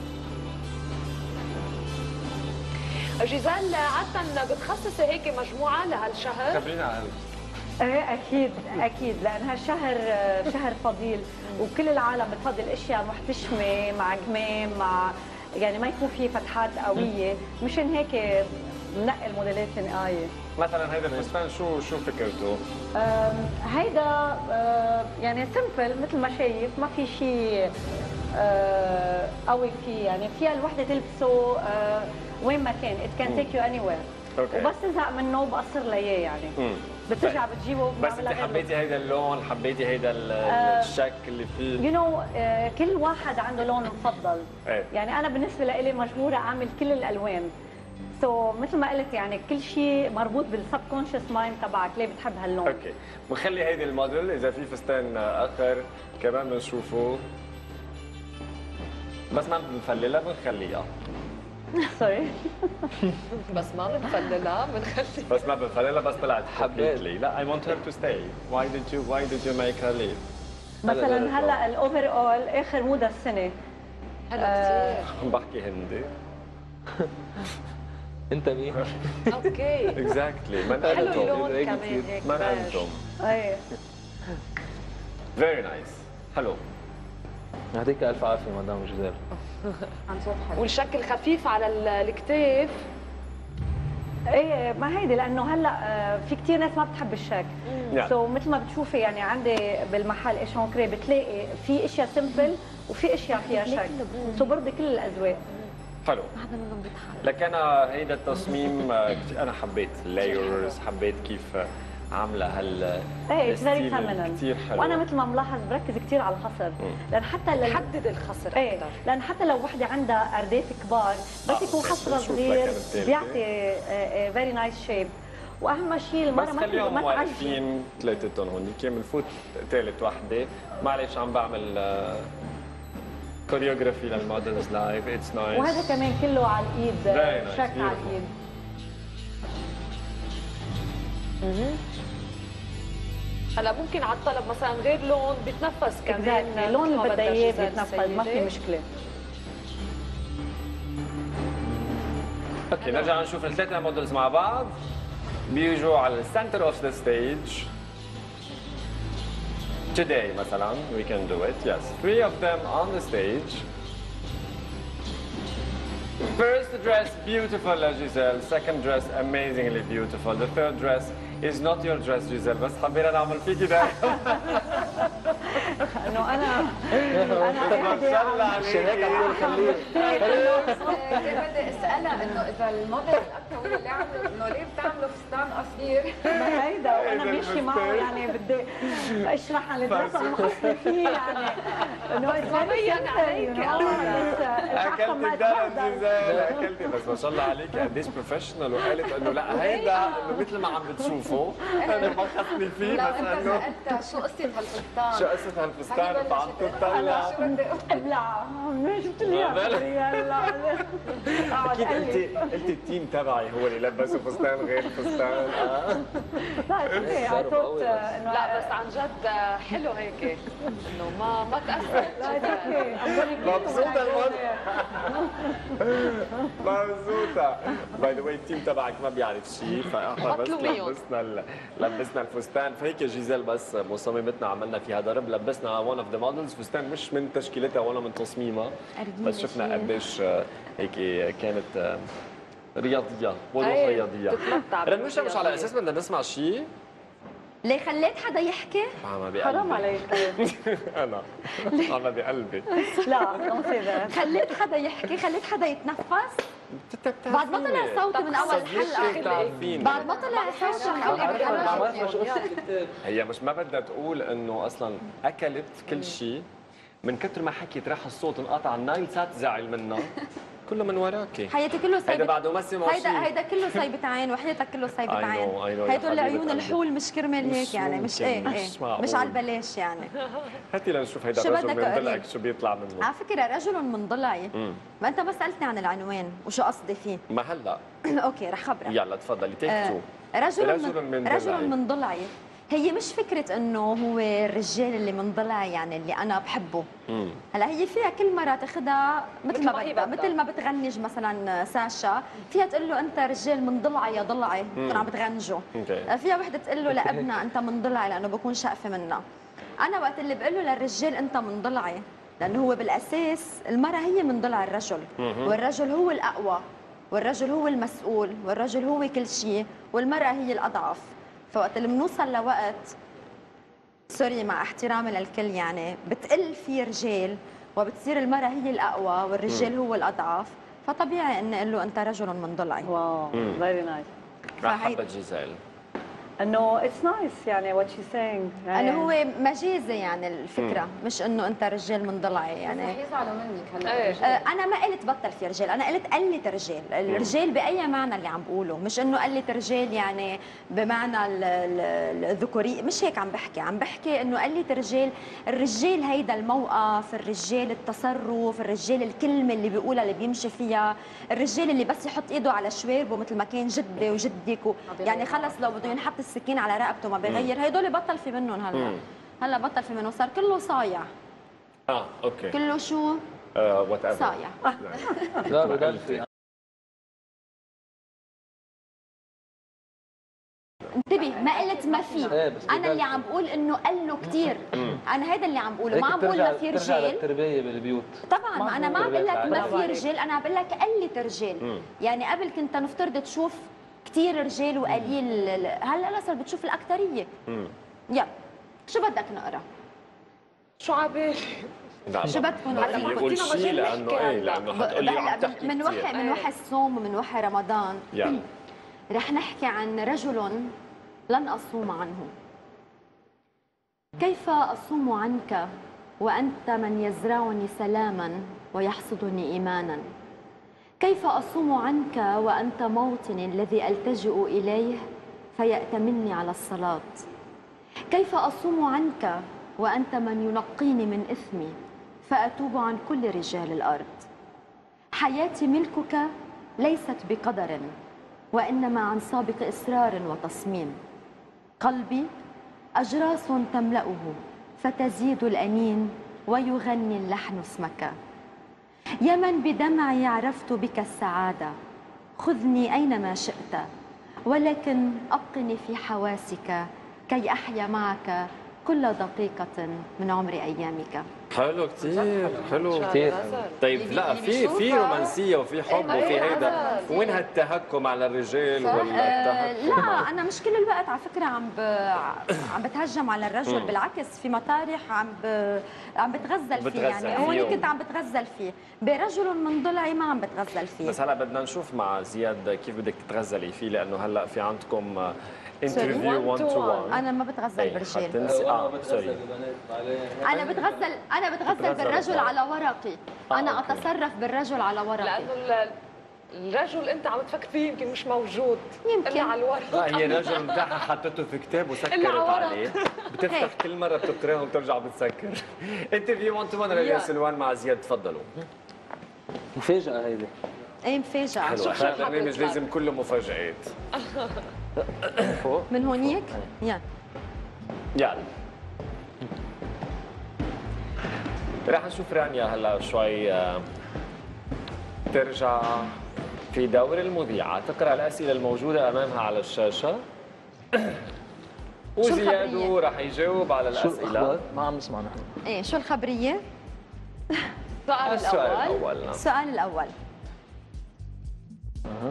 [SPEAKER 2] جيزيل عادة بتخصصي هيك مجموعة لهالشهر؟
[SPEAKER 1] خبرينا عن
[SPEAKER 11] ايه اكيد اكيد، لان هالشهر شهر فضيل وكل العالم بتفضل اشياء محتشمه مع كمام، مع يعني ما يكون في فتحات قويه، مشان هيك بنقي الموديلات النقايه.
[SPEAKER 1] مثلا هيدا الفستان شو شو فكرته؟
[SPEAKER 11] هيدا يعني سمبل مثل ما شايف، ما في شيء قوي فيه، يعني فيها الوحده تلبسه وين ما كان، it can take you anywhere.
[SPEAKER 1] أوكي.
[SPEAKER 11] وبس تزهق منه بقصر لياه يعني. مم. بترجع بتجيبه.
[SPEAKER 1] بس انت حبيتي هيدا اللون، حبيتي هيدا الشكل اللي فيه.
[SPEAKER 11] يو you نو know, uh, كل واحد عنده لون مفضل.
[SPEAKER 1] ايه.
[SPEAKER 11] يعني انا بالنسبه لي مجبوره اعمل كل الالوان. سو so, مثل ما قلت يعني كل شيء مربوط بالسب كونشس مايند تبعك، ليه بتحب هاللون.
[SPEAKER 1] اوكي، بنخلي هيدي الموديل، اذا في فستان اخر كمان بنشوفه، بس ما بنفللها بنخليها.
[SPEAKER 11] سوري.
[SPEAKER 2] بس ما بنفللها بنخليها.
[SPEAKER 1] بس ما بنفللها، بس طلعت حبيتلي. لا I want her to stay. Why did you why did you make her leave؟
[SPEAKER 11] مثلا هلا الاوفر اول اخر موضه السنه.
[SPEAKER 2] حلو كثير.
[SPEAKER 1] عم بحكي هندي.
[SPEAKER 3] انت مين؟
[SPEAKER 2] اوكي.
[SPEAKER 1] اكزاكتلي. من انتم؟
[SPEAKER 2] حلو اللون كمان هيك.
[SPEAKER 1] من انتم؟
[SPEAKER 11] ايه.
[SPEAKER 1] فيري نايس. حلو.
[SPEAKER 3] يعطيك الف عافيه مدام جيزيل.
[SPEAKER 2] عن صوت حلو. والشكل خفيف على الكتاف.
[SPEAKER 11] ايه ما هيدي، لانه هلا في كثير ناس ما بتحب الشك. سو so, مثل ما بتشوفي يعني عندي بالمحل ايشونكري بتلاقي في اشياء سمبل وفي اشياء فيها شك. سو so, برضي كل الاذواق.
[SPEAKER 1] حلو. لك انا هيدا التصميم انا حبيت اللايرز، حبيت كيف عامله هال
[SPEAKER 11] ايه فيري فيمينين
[SPEAKER 1] كثير حلو.
[SPEAKER 11] وانا مثل ما ملاحظ بركز كثير على الخصر، لان حتى لل...
[SPEAKER 2] حدد الخصر اكثر.
[SPEAKER 11] ايه لان حتى لو وحده عندها ارداف كبار بس آه يكون خصرها صغير بيعطي فيري نايس شيب. واهم شيء المره
[SPEAKER 1] ما تخليهم ما واقفين ثلاثتهم هون، كامل فوت ثالث وحده. معلش عم بعمل كوريوغرافي للمودلز لايف، اتس نايس.
[SPEAKER 11] وهذا كمان كله على الايد،
[SPEAKER 1] nice.
[SPEAKER 11] شك على الايد.
[SPEAKER 2] هلا ممكن على الطلب مثلا غير لون بيتنفس كمان.
[SPEAKER 11] exactly. لون اللي بدها اياه بيتنفس، ما في مشكله.
[SPEAKER 1] اوكي نرجع نشوف الثلاثه مودلز مع بعض. بيجوا على السنتر اوف ذا ستيج. Today مثلا we can do it. Yes, three of them on the stage. First dress beautiful, Giselle. Second dress amazingly beautiful. The third dress is not your dress, Giselle. بس حبينا نعمل فيكي ده.
[SPEAKER 11] انه انا
[SPEAKER 8] ما شاء الله عليك.
[SPEAKER 3] شهيك عبد الخليل.
[SPEAKER 7] بدي اسالها انه اذا الموديل الاكثر اللي عملوا انه ليه بتعملوا فستان قصير؟
[SPEAKER 11] ما هيدا وانا ماشي معه يعني بدي اشرح عن الدرس انا حاسه فيه يعني انه
[SPEAKER 2] مبين عليك.
[SPEAKER 1] اكلت الدرس جيزيل اكلتي، بس ما شاء الله عليك قديش بروفيشنال، وقالت انه لا هيدا انه مثل ما عم بتشوفوا انا ما خصني فيه، بس انه
[SPEAKER 7] انت شو قصه هالفستان؟
[SPEAKER 1] شو قصه هالفستان فعم تطلع
[SPEAKER 11] ابلع ما جبت لي يلا
[SPEAKER 1] اكيد انت قلتي التيم تبعي هو اللي لبسوا فستان غير فستان. اه
[SPEAKER 11] لا اوكي
[SPEAKER 2] لا بس عن جد حلو هيك انه ما ما تاثرت.
[SPEAKER 1] مبسوطه الموضوع مبسوطه. باي ذا واي التيم تبعك ما بيعرف شيء، فاحنا بس لبسنا لبسنا الفستان، فهيك جيزيل بس مصممتنا عملنا فيها ضرب، لبسنا ون اوف ذا مودلز فستان مش من تشكيلتها ولا من تصميمها، بس شفنا قديش هيك كانت رياضيه، وروح رياضيه. رنوشة مش على اساس بدنا نسمع شيء؟
[SPEAKER 5] ليه خليت حدا يحكي؟
[SPEAKER 11] حرام عليك.
[SPEAKER 1] انا انا بقلبي
[SPEAKER 5] لا خليت حدا يحكي، خليت حدا يتنفس. بعد ما طلع صوتي من اول حلقه، بعد ما طلع صوتي من اول حلقه.
[SPEAKER 1] هي مش ما بدها تقول انه اصلا اكلت كل شيء من كثر ما حكيت راح الصوت انقطع، النايل سات زعل منها، كله من وراكي
[SPEAKER 5] حياتي كله سايبة.
[SPEAKER 1] هيدا بعده مسي ماشي،
[SPEAKER 5] هيدا هيدا كله سايبة عين، وحياتك كله سايبة عين. هيدول عيون الحول مش كرمال هيك يعني، مش ايه ايه مش على البلاش يعني.
[SPEAKER 1] هاتي لنشوف هيدا الرجل من ضلعك شو بيطلع منه.
[SPEAKER 5] على فكرة رجل من ضلعي، ما انت ما سألتني عن العنوان وشو قصدي فيه.
[SPEAKER 1] ما هلا
[SPEAKER 5] اوكي رح خبرك.
[SPEAKER 1] يلا تفضلي تيك تو.
[SPEAKER 5] رجل, رجل من, من رجل من ضلعي هي مش فكرة انه هو الرجال اللي من ضلعي يعني اللي انا بحبه. مم. هلا هي فيها كل مرة تاخذها مثل ما بدها، مثل ما بتغنج مثلا ساشا، فيها تقول له انت رجال من ضلعي يا ضلعي، بتكون عم بتغنجه. فيها وحدة تقول له لابنها انت من ضلعي لانه بكون شقفة منها. انا وقت اللي بقول له للرجال انت من ضلعي لانه هو بالاساس المرأة هي من ضلع الرجل، والرجل هو الاقوى، والرجل هو المسؤول، والرجل هو كل شيء، والمرأة هي الاضعف. فوقت اللي بنوصل لوقت سوري مع احترامي للكل يعني بتقل في رجال وبتصير المرأة هي الأقوى والرجال هو الأضعف، فطبيعي إني أقول له أنت رجل من ضلعي.
[SPEAKER 11] واو فيري نايس.
[SPEAKER 1] حبت جيزيل
[SPEAKER 11] انه اتس نايس يعني وات شي سينج،
[SPEAKER 5] انه هو مجازي يعني الفكره، مم. مش انه انت رجال من ضلعي يعني.
[SPEAKER 7] رح يزعلوا منك هلا.
[SPEAKER 5] ايه. انا ما قلت بطل في رجال، انا قلت قلت رجال، الرجال باي معنى اللي عم بقوله، مش انه قلت رجال يعني بمعنى الذكوري، مش هيك عم بحكي، عم بحكي انه قلت رجال، الرجال هيدا الموقف، الرجال التصرف، الرجال الكلمه اللي بيقولها اللي بيمشي فيها، الرجال اللي بس يحط ايده على شواربه مثل ما كان جدي وجدك و... يعني خلص لو بده ينحط السكين على رقبته ما بيغير، هدول بطل في منهم هلا. هلا بطل في منهم، صار كله صايع.
[SPEAKER 1] اه اوكي.
[SPEAKER 5] كله شو؟
[SPEAKER 1] آه وات ايفر.
[SPEAKER 5] صايع.
[SPEAKER 3] لا بضل في.
[SPEAKER 5] انتبه ما قلت ما في، انا اللي عم بقول انه قله كثير، انا هذا اللي عم بقوله، ما عم بقول ما في رجال.
[SPEAKER 3] ترجع للتربيه بالبيوت
[SPEAKER 5] طبعا، ما انا ما عم بقول لك ما في رجال، انا عم بقول لك قله رجال. يعني قبل كنت نفترض تشوف كثير رجال وقليل، هلا لا صار بتشوف الاكثريه. يلا شو بدك نقرا؟
[SPEAKER 2] شو عبالي؟
[SPEAKER 5] شو بدكم
[SPEAKER 1] هلا بقول شيء لانه ايه لانه حتقول لي عم تحكي
[SPEAKER 5] من وحي من وحي الصوم ومن وحي رمضان.
[SPEAKER 1] يلا
[SPEAKER 5] رح نحكي عن رجل لن اصوم عنه. كيف اصوم عنك وانت من يزرعني سلاما ويحصدني ايمانا؟ كيف أصوم عنك وأنت موطني الذي ألتجئ إليه فيأتمني على الصلاة؟ كيف أصوم عنك وأنت من ينقيني من إثمي فأتوب عن كل رجال الأرض؟ حياتي ملكك ليست بقدر وإنما عن سابق إصرار وتصميم. قلبي أجراس تملأه فتزيد الأنين ويغني اللحن اسمك. يا من بدمعي عرفت بك السعادة، خذني أينما شئت ولكن أبقني في حواسك كي أحيا معك كل دقيقة من عمر أيامك.
[SPEAKER 1] حلو كثير، حلو
[SPEAKER 3] كثير.
[SPEAKER 1] طيب لا في في رومانسيه وفي حب وفي هيدا، وين هالتهكم على الرجال ولا التهكم؟
[SPEAKER 5] لا أنا مش كل الوقت على فكرة عم ب... عم بتهجم على الرجل، بالعكس في مطارح عم ب... عم بتغزل فيه، يعني هون كنت عم بتغزل فيه، برجل من ضلعي ما عم بتغزل فيه.
[SPEAKER 1] بس هلا بدنا نشوف مع زياد كيف بدك تتغزلي فيه، لانه هلا في عندكم انترفيو واحد تو واحد.
[SPEAKER 5] انا ما بتغزل بالرجال.
[SPEAKER 1] اه سوري.
[SPEAKER 5] انا بتغزل انا بتغزل بالرجل على ورقي. انا اتصرف بالرجل على ورقي،
[SPEAKER 2] لانه الرجل انت عم تفكر فيه يمكن مش موجود،
[SPEAKER 5] يمكن
[SPEAKER 2] الا على الورق.
[SPEAKER 1] اه هي الرجل بتاعها حطته في كتاب وسكرت عليه، بتفتح كل مره بتقراها وبترجع بتسكر. انترفيو واحد تو واحد ريا سلوان مع زياد، تفضلوا.
[SPEAKER 3] مفاجأة هيدي.
[SPEAKER 5] ايه مفاجأة.
[SPEAKER 1] حلوة، البرنامج لازم كله مفاجآت.
[SPEAKER 5] من هونيك؟ يلا
[SPEAKER 1] يلا رح نشوف رانيا هلا شوي ترجع في دور المذيعة، تقرأ الأسئلة الموجودة أمامها على الشاشة وزياد رح يجاوب على الأسئلة.
[SPEAKER 3] ما عم نسمع نحن.
[SPEAKER 5] ايه شو الخبرية؟
[SPEAKER 2] السؤال الأول.
[SPEAKER 5] السؤال الأول.
[SPEAKER 3] اها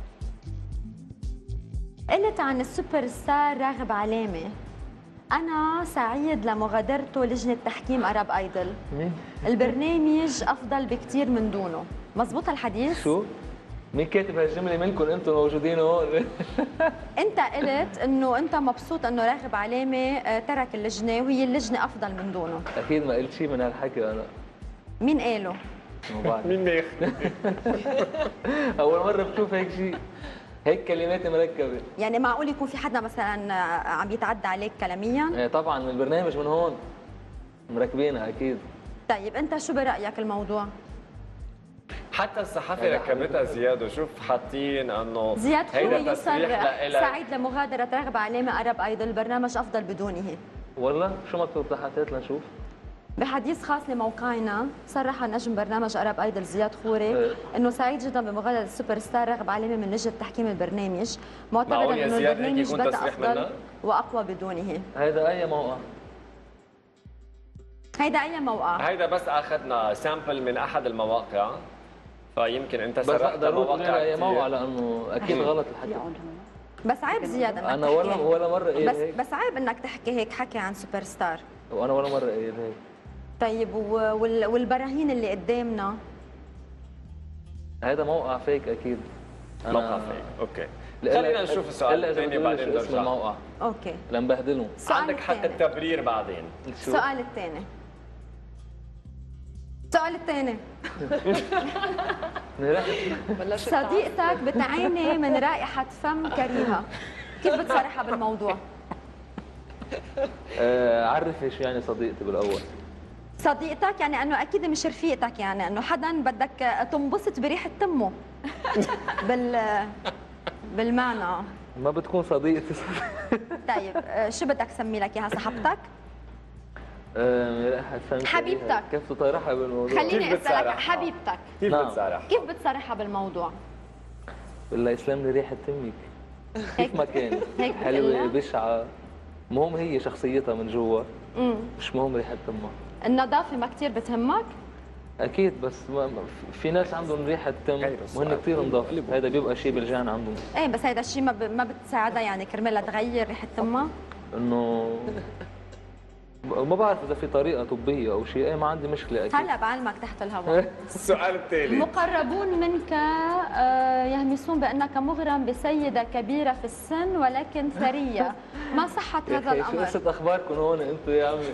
[SPEAKER 5] قلت عن السوبر ستار راغب علامة: أنا سعيد لمغادرته لجنة تحكيم أرب أيدل.
[SPEAKER 3] مين؟
[SPEAKER 5] البرنامج أفضل بكتير من دونه، مزبوط الحديث؟
[SPEAKER 3] شو؟ مين كاتب هالجملة منكم انتم موجودين هون؟
[SPEAKER 5] أنت قلت إنه أنت مبسوط إنه راغب علامة ترك اللجنة وهي اللجنة أفضل من دونه.
[SPEAKER 3] أكيد ما قلت شيء من هالحكي أنا.
[SPEAKER 5] مين قاله؟
[SPEAKER 3] ما بعرف.
[SPEAKER 1] مين بيخ؟
[SPEAKER 3] أول مرة بشوف هيك شيء. هيك كلمات مركبة.
[SPEAKER 5] يعني معقول يكون في حدا مثلا عم يتعدى عليك كلاميا؟
[SPEAKER 3] ايه طبعا البرنامج من هون مركبينها اكيد.
[SPEAKER 5] طيب انت شو برأيك الموضوع؟
[SPEAKER 1] حتى الصحافة ركبتها زياد، وشوف حاطين انه
[SPEAKER 5] زياد خوري يصرح
[SPEAKER 1] لإلك.
[SPEAKER 5] سعيد لمغادرة راغب علامة أرب أيدل، البرنامج أفضل بدونه.
[SPEAKER 3] والله شو مكتوب تحت لنشوف؟
[SPEAKER 5] بحديث خاص لموقعنا صرح نجم برنامج أرب أيدل زياد خوري
[SPEAKER 3] إيه.
[SPEAKER 5] انه سعيد جدا بمغادرة السوبر ستار راغب علامة من لجنة تحكيم البرنامج، معتبرا انه البرنامج بدا افضل واقوى بدونه.
[SPEAKER 3] هيدا اي موقع؟
[SPEAKER 5] هيدا اي موقع؟
[SPEAKER 1] هيدا بس اخذنا سامبل من احد المواقع، فيمكن انت سرقت
[SPEAKER 3] مواقع اي موقع لانه اكيد غلط الحكي.
[SPEAKER 5] بس عيب زياد انك
[SPEAKER 3] انا ولا ولا مره قايل
[SPEAKER 5] بس
[SPEAKER 3] هيك.
[SPEAKER 5] بس عيب انك تحكي هيك حكي عن سوبر ستار.
[SPEAKER 3] وانا ولا مره قايل هيك.
[SPEAKER 5] طيب والبراهين اللي قدامنا؟
[SPEAKER 3] هذا موقع فيك اكيد.
[SPEAKER 1] موقع فيك، اوكي. خلينا نشوف السؤال الثاني بعدين
[SPEAKER 3] نرجع. اسم الموقع.
[SPEAKER 5] اوكي.
[SPEAKER 3] لنبهدلهم.
[SPEAKER 1] عندك حق التبرير بعدين.
[SPEAKER 5] السؤال الثاني. السؤال الثاني. صديقتك بتعاني من رائحة فم كريهة، كيف بتصرحها بالموضوع؟
[SPEAKER 3] آه عرفي شو يعني صديقتي بالاول.
[SPEAKER 5] صديقتك يعني انه اكيد مش رفيقتك، يعني انه حدا بدك تنبسط بريحه تمه. بال بالمعنى
[SPEAKER 3] ما بتكون صديقتي.
[SPEAKER 5] طيب شو بدك سمي لك اياها؟ صاحبتك؟
[SPEAKER 3] آه
[SPEAKER 5] حبيبتك؟
[SPEAKER 3] كيف تطرحها بالموضوع؟
[SPEAKER 5] خليني اسالك حبيبتك
[SPEAKER 1] كيف
[SPEAKER 3] نعم.
[SPEAKER 1] بتصارح؟
[SPEAKER 5] كيف بتصرحها بالموضوع؟
[SPEAKER 3] بالله يسلم لي ريحه تمك. كيف ما كان حلوه بشعه، مهم هي شخصيتها من جوا، مش مهم ريحه تمها.
[SPEAKER 5] النظافه ما كثير بتهمك؟
[SPEAKER 3] اكيد، بس ما في ناس عندهم ريحه تم وهن كثير نظاف، هذا بيبقى شيء بالجان عندهم.
[SPEAKER 5] ايه بس هذا الشيء ما ب... ما بتساعدها يعني كرمالها تغير ريحه تمها؟
[SPEAKER 3] انه ما بعرف اذا في طريقه طبيه او شيء، ايه ما عندي مشكله اكيد.
[SPEAKER 5] هلا بعلمك تحت الهواء.
[SPEAKER 1] السؤال التالي.
[SPEAKER 5] مقربون منك يهمسون بانك مغرم بسيده كبيره في السن ولكن ثريه، ما صحه هذا الامر؟
[SPEAKER 3] شو قصه اخباركم هون انتم يا عمي؟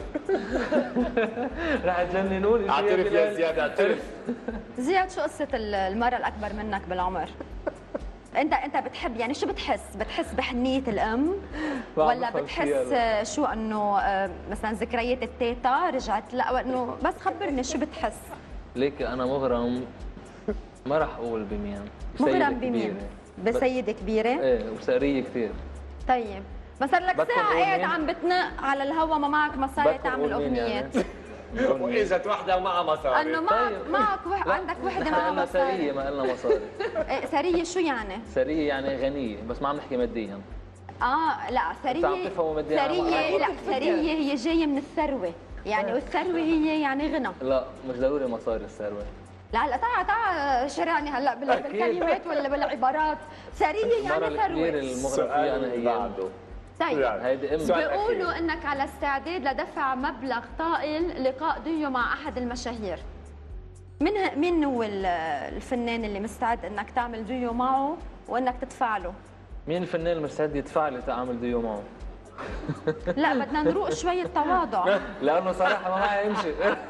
[SPEAKER 3] رح تجننوني.
[SPEAKER 1] اعترف يا زياد، اعترف.
[SPEAKER 5] زياد شو قصه المراه الاكبر منك بالعمر؟ انت انت بتحب يعني شو بتحس؟ بتحس بحنيه الام ولا بتحس شو انه مثلا ذكريات التيتا رجعت؟ لا انه بس خبرني شو بتحس؟
[SPEAKER 3] ليك انا مغرم، ما راح اقول بمين.
[SPEAKER 5] مغرم بمين؟ بسيده كبيره؟
[SPEAKER 3] ايه وساريه كثير.
[SPEAKER 5] طيب ما صار لك ساعه قاعد عم بتنق على الهوا ما معك مصاري تعمل اغنيات.
[SPEAKER 1] واجت وحده ومعها مصاري.
[SPEAKER 5] انه معك معك وح... عندك وحده معها مصاري.
[SPEAKER 3] ساريه ما قلنا مصاري.
[SPEAKER 5] ايه ساريه شو يعني؟
[SPEAKER 3] ساريه يعني غنيه بس ما عم نحكي ماديا.
[SPEAKER 5] اه لا ثريه ثريه لا ثريه هي جايه من الثروه يعني، والثروه هي يعني غنى.
[SPEAKER 3] لا مش ضروري مصاري الثروه.
[SPEAKER 5] لا لا تعال تعال شرعني هلا بالكلمات ولا بالعبارات. ثريه يعني ثروه.
[SPEAKER 3] المغرب فيها انا هي
[SPEAKER 5] طيب
[SPEAKER 3] هيدي ام
[SPEAKER 5] بيقولوا انك على استعداد لدفع مبلغ طائل لقاء ديو مع احد المشاهير. من مين هو الفنان اللي مستعد انك تعمل ديو معه وانك تدفع له؟
[SPEAKER 3] مين الفنان المستعد يدفع لي تعمل ديو معه؟
[SPEAKER 5] لا بدنا نروق شوية تواضع.
[SPEAKER 3] لأنه صراحة ما معي يمشي.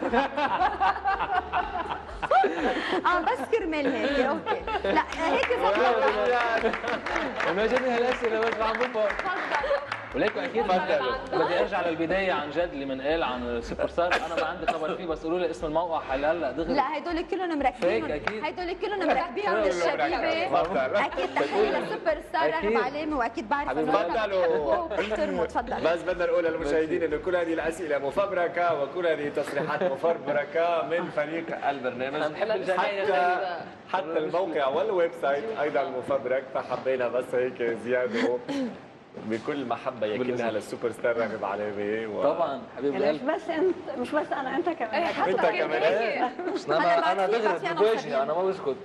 [SPEAKER 5] اه بس كرمال هيك اوكي. لا هيك
[SPEAKER 3] ما جاني هالاسئله بس عم بفكر. ولكن اكيد بدي ارجع للبدايه عن جد اللي منقال عن سوبر ستار، انا ما عندي خبر فيه، بس قولوا لي اسم الموقع هلا هلا دغري.
[SPEAKER 5] لا هدول كلهم مركبين، هدول كلهم مركبين من الشبيبه. اكيد تحيه للسوبر ستار راغب علامه، واكيد بعرف
[SPEAKER 1] تفضلوا
[SPEAKER 5] احترموا تفضل.
[SPEAKER 1] بس بدنا نقول للمشاهدين انه كل هذه الاسئله مفبركه وكل هذه التصريحات مفبركه من فريق البرنامج، حتى حتى الموقع والويب سايت ايضا مفبرك، فحبينا بس هيك زياده بكل محبه يكنها للسوبر ستار راغب علامه و...
[SPEAKER 3] طبعا حبيب
[SPEAKER 11] القلب. مش بس انت مش بس انا انت كمان
[SPEAKER 1] انت كمان ايه
[SPEAKER 3] انا انا دغري بوجهي انا ما بسكت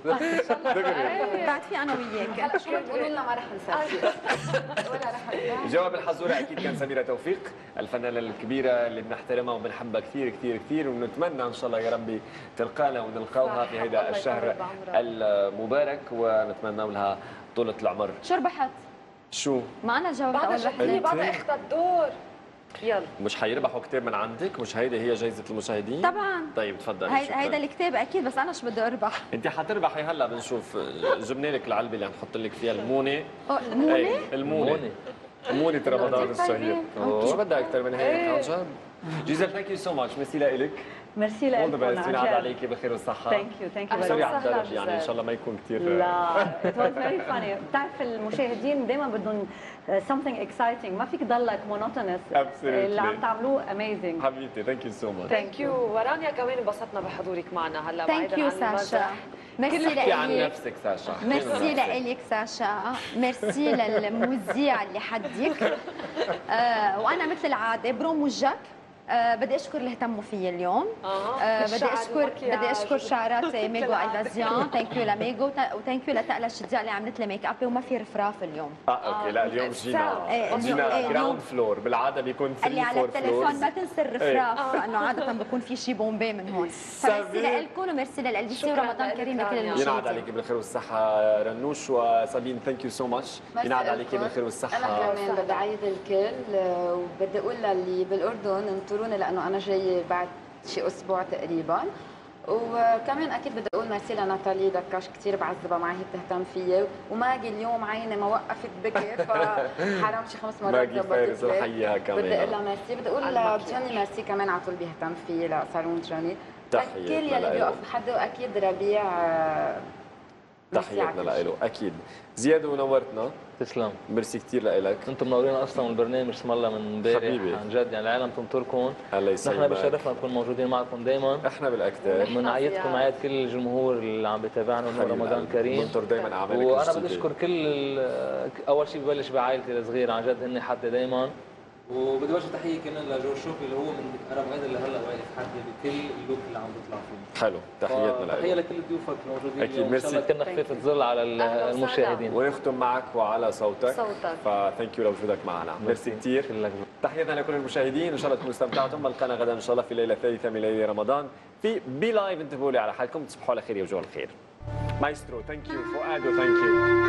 [SPEAKER 1] دغري
[SPEAKER 5] بعد في انا وياك.
[SPEAKER 7] هلا شو بتقولوا لنا ما رح نسافر ولا رح
[SPEAKER 1] جواب الحزوره اكيد كان سميره توفيق الفنانه الكبيره اللي بنحترمها وبنحبها كثير كثير كثير، ونتمنى ان شاء الله يا ربي تلقانا ونلقاوها في هذا الشهر المبارك، ونتمنى لها طولة العمر.
[SPEAKER 5] شو ربحت؟
[SPEAKER 1] شو؟
[SPEAKER 5] ما انا جاوبت اول
[SPEAKER 2] وحده بعد اخذت الدور. يلا
[SPEAKER 1] مش حيربحوا كتير من عندك؟ مش هيدي هي جائزة المشاهدين؟
[SPEAKER 5] طبعا.
[SPEAKER 1] طيب تفضلي.
[SPEAKER 5] هيدا هيدا الكتاب اكيد، بس انا شو بدي اربح؟
[SPEAKER 1] انت حتربحي هلا بنشوف. جبنا لك العلبة اللي حنحط لك فيها المونة.
[SPEAKER 5] المونة؟
[SPEAKER 1] ايه المونة مونة رمضان الشهير. شو بدها اكثر من هيك عن جد؟ جيزل ثانك يو سو ماتش، ميرسي لك.
[SPEAKER 11] ميرسي لك.
[SPEAKER 1] اول ذا بيست، ينعاد عليكي بخير والصحة.
[SPEAKER 11] ثانك يو ثانك يو.
[SPEAKER 1] سريع الدرج يعني ان شاء الله ما يكون كثير.
[SPEAKER 11] لا ات واز فيري فاني. بتعرف المشاهدين دائما بدهم something exciting، ما فيك تضلك monotonous. اللي عم تعملوه اميزنج.
[SPEAKER 1] حبيبتي ثانك يو سو ماتش.
[SPEAKER 2] ثانك يو ورانيا، كمان انبسطنا بحضورك معنا هلا.
[SPEAKER 5] ثانك يو ساشا. ميرسي لك.
[SPEAKER 1] عن نفسك ساشا.
[SPEAKER 5] ميرسي لك ساشا، ميرسي للمذيع اللي حدك. آه وانا مثل العاده بروم وجهك. أه بدي اشكر اللي اهتموا فيي اليوم. أه بدي اشكر بدي اشكر شعرات ميغو ايفازيان. ثانك يو لميغو، وثانك يو لتقلا الشدياء اللي عملت لي ميك اب، وما في رفراف اليوم.
[SPEAKER 1] اه اوكي. لا اليوم جينا جينا جراوند فلور، بالعاده بيكون ثلاثة
[SPEAKER 5] اللي على التليفون ما تنسى الرفراف لانه عاده بيكون في شيء بومبي من هون. فميرسي لكم وميرسي للال بي سي، ورمضان كريم لكل المشاهدين.
[SPEAKER 1] ينعاد عليكي بالخير والصحه رنوش وصابين. ثانك يو سو ماتش. ينعاد عليكي بالخير والصحه.
[SPEAKER 7] انا كمان بدي اعيد الكل، وبدي اقول للي بالاردن انطروني لانه انا جاي بعد شي اسبوع تقريبا. وكمان اكيد بدي اقول ميرسي لناتالي دكاش، كثير بعذبها معي، هي بتهتم فيي، وماجي اليوم عيني ما وقفت بكي، فحرام شي خمس مرات
[SPEAKER 1] ماجي فارس وحيها كمان.
[SPEAKER 7] بدي اقول لها ميرسي. بدي اقول لجوني ميرسي كمان على طول بيهتم فيي، لصالون جوني.
[SPEAKER 1] تحية
[SPEAKER 7] كل يلي بيوقف حده، واكيد ربيع.
[SPEAKER 1] تحياتنا له اكيد. زياد ونورتنا.
[SPEAKER 3] تسلم.
[SPEAKER 1] ميرسي كثير لك.
[SPEAKER 3] انتم منورين اصلا، البرنامج اسم الله من امبارح عن جد، يعني العالم تنطركم.
[SPEAKER 1] الله يسلمك.
[SPEAKER 3] نحن بشرفنا نكون موجودين معكم دائما.
[SPEAKER 1] احنا بالاكثر
[SPEAKER 3] بنعيدكم عيد كل الجمهور اللي عم بتابعنا انه رمضان كريم.
[SPEAKER 1] بنطر دائما اعمالك.
[SPEAKER 3] وانا بدي اشكر كل اول شيء ببلش بعائلتي الصغيره، عن جد هن حدي دائما. وبدي وجه تحيه كمان لجورج شوقي اللي هو من انا بعيد اللي هلا واقف حدي بكل اللوك اللي عم بيطلع فيه.
[SPEAKER 1] حلو، تحياتنا لك.
[SPEAKER 3] تحيه لكل ضيوفك الموجودين
[SPEAKER 1] اكيد. ميرسي.
[SPEAKER 3] كنا خفيفه ظل على المشاهدين.
[SPEAKER 1] ونختم معك وعلى صوتك.
[SPEAKER 2] صوتك.
[SPEAKER 1] فثانك يو لوجودك معنا. ميرسي كثير. تحياتنا لكل المشاهدين، ان شاء الله تكونوا استمتعتم. بلقانا غدا ان شاء الله في ليله ثالثه من ليالي رمضان في بي لايف. انتبهوا لي على حالكم، تصبحوا على خير وجوع الخير. مايسترو ثانك يو. فؤاد ثانك يو.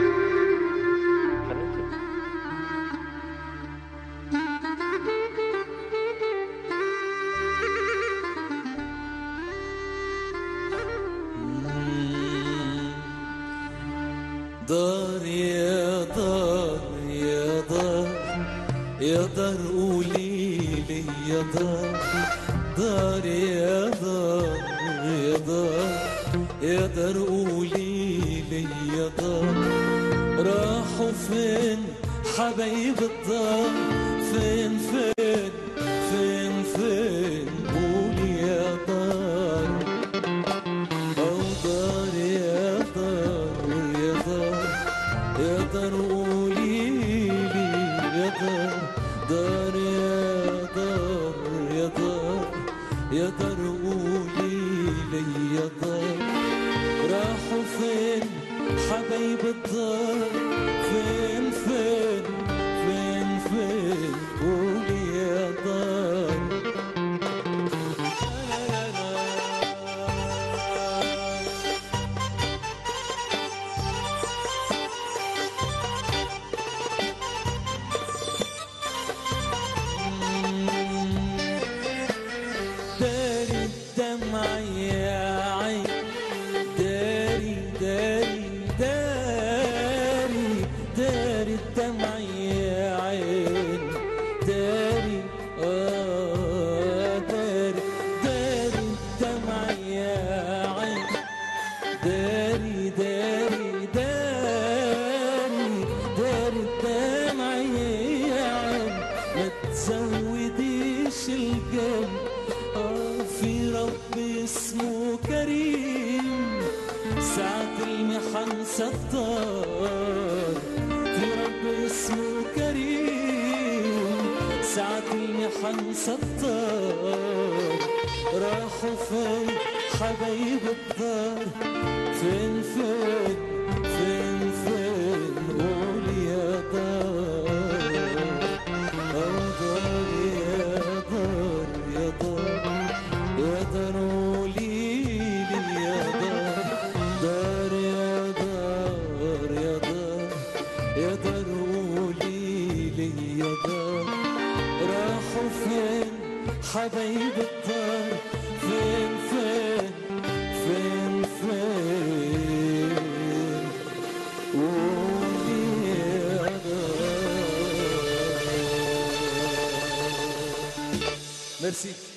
[SPEAKER 4] دار يا دار يا دار يا دار قولي لي يا دار، دار يا دار يا دار يا دار قولي لي يا دار، راحوا فين حبايب الدار؟ فين فين فين فين قولي يا دار، أو دار يا دار يا دار يا دار قولي لي تعوديش القلب آه في رب اسمه كريم ساعة المحن ستار في رب اسمه كريم ساعة المحن ستار راحوا فين حبايب الدار فين فين فين فين قول يا دار آه دار يا دار يا دار يا دار قوليلي يا دار دار يا دار يا دار يا دار قوليلي يا دار راحوا فين حبايب الدار فين فين فين فين قولي يا دار. ميرسي.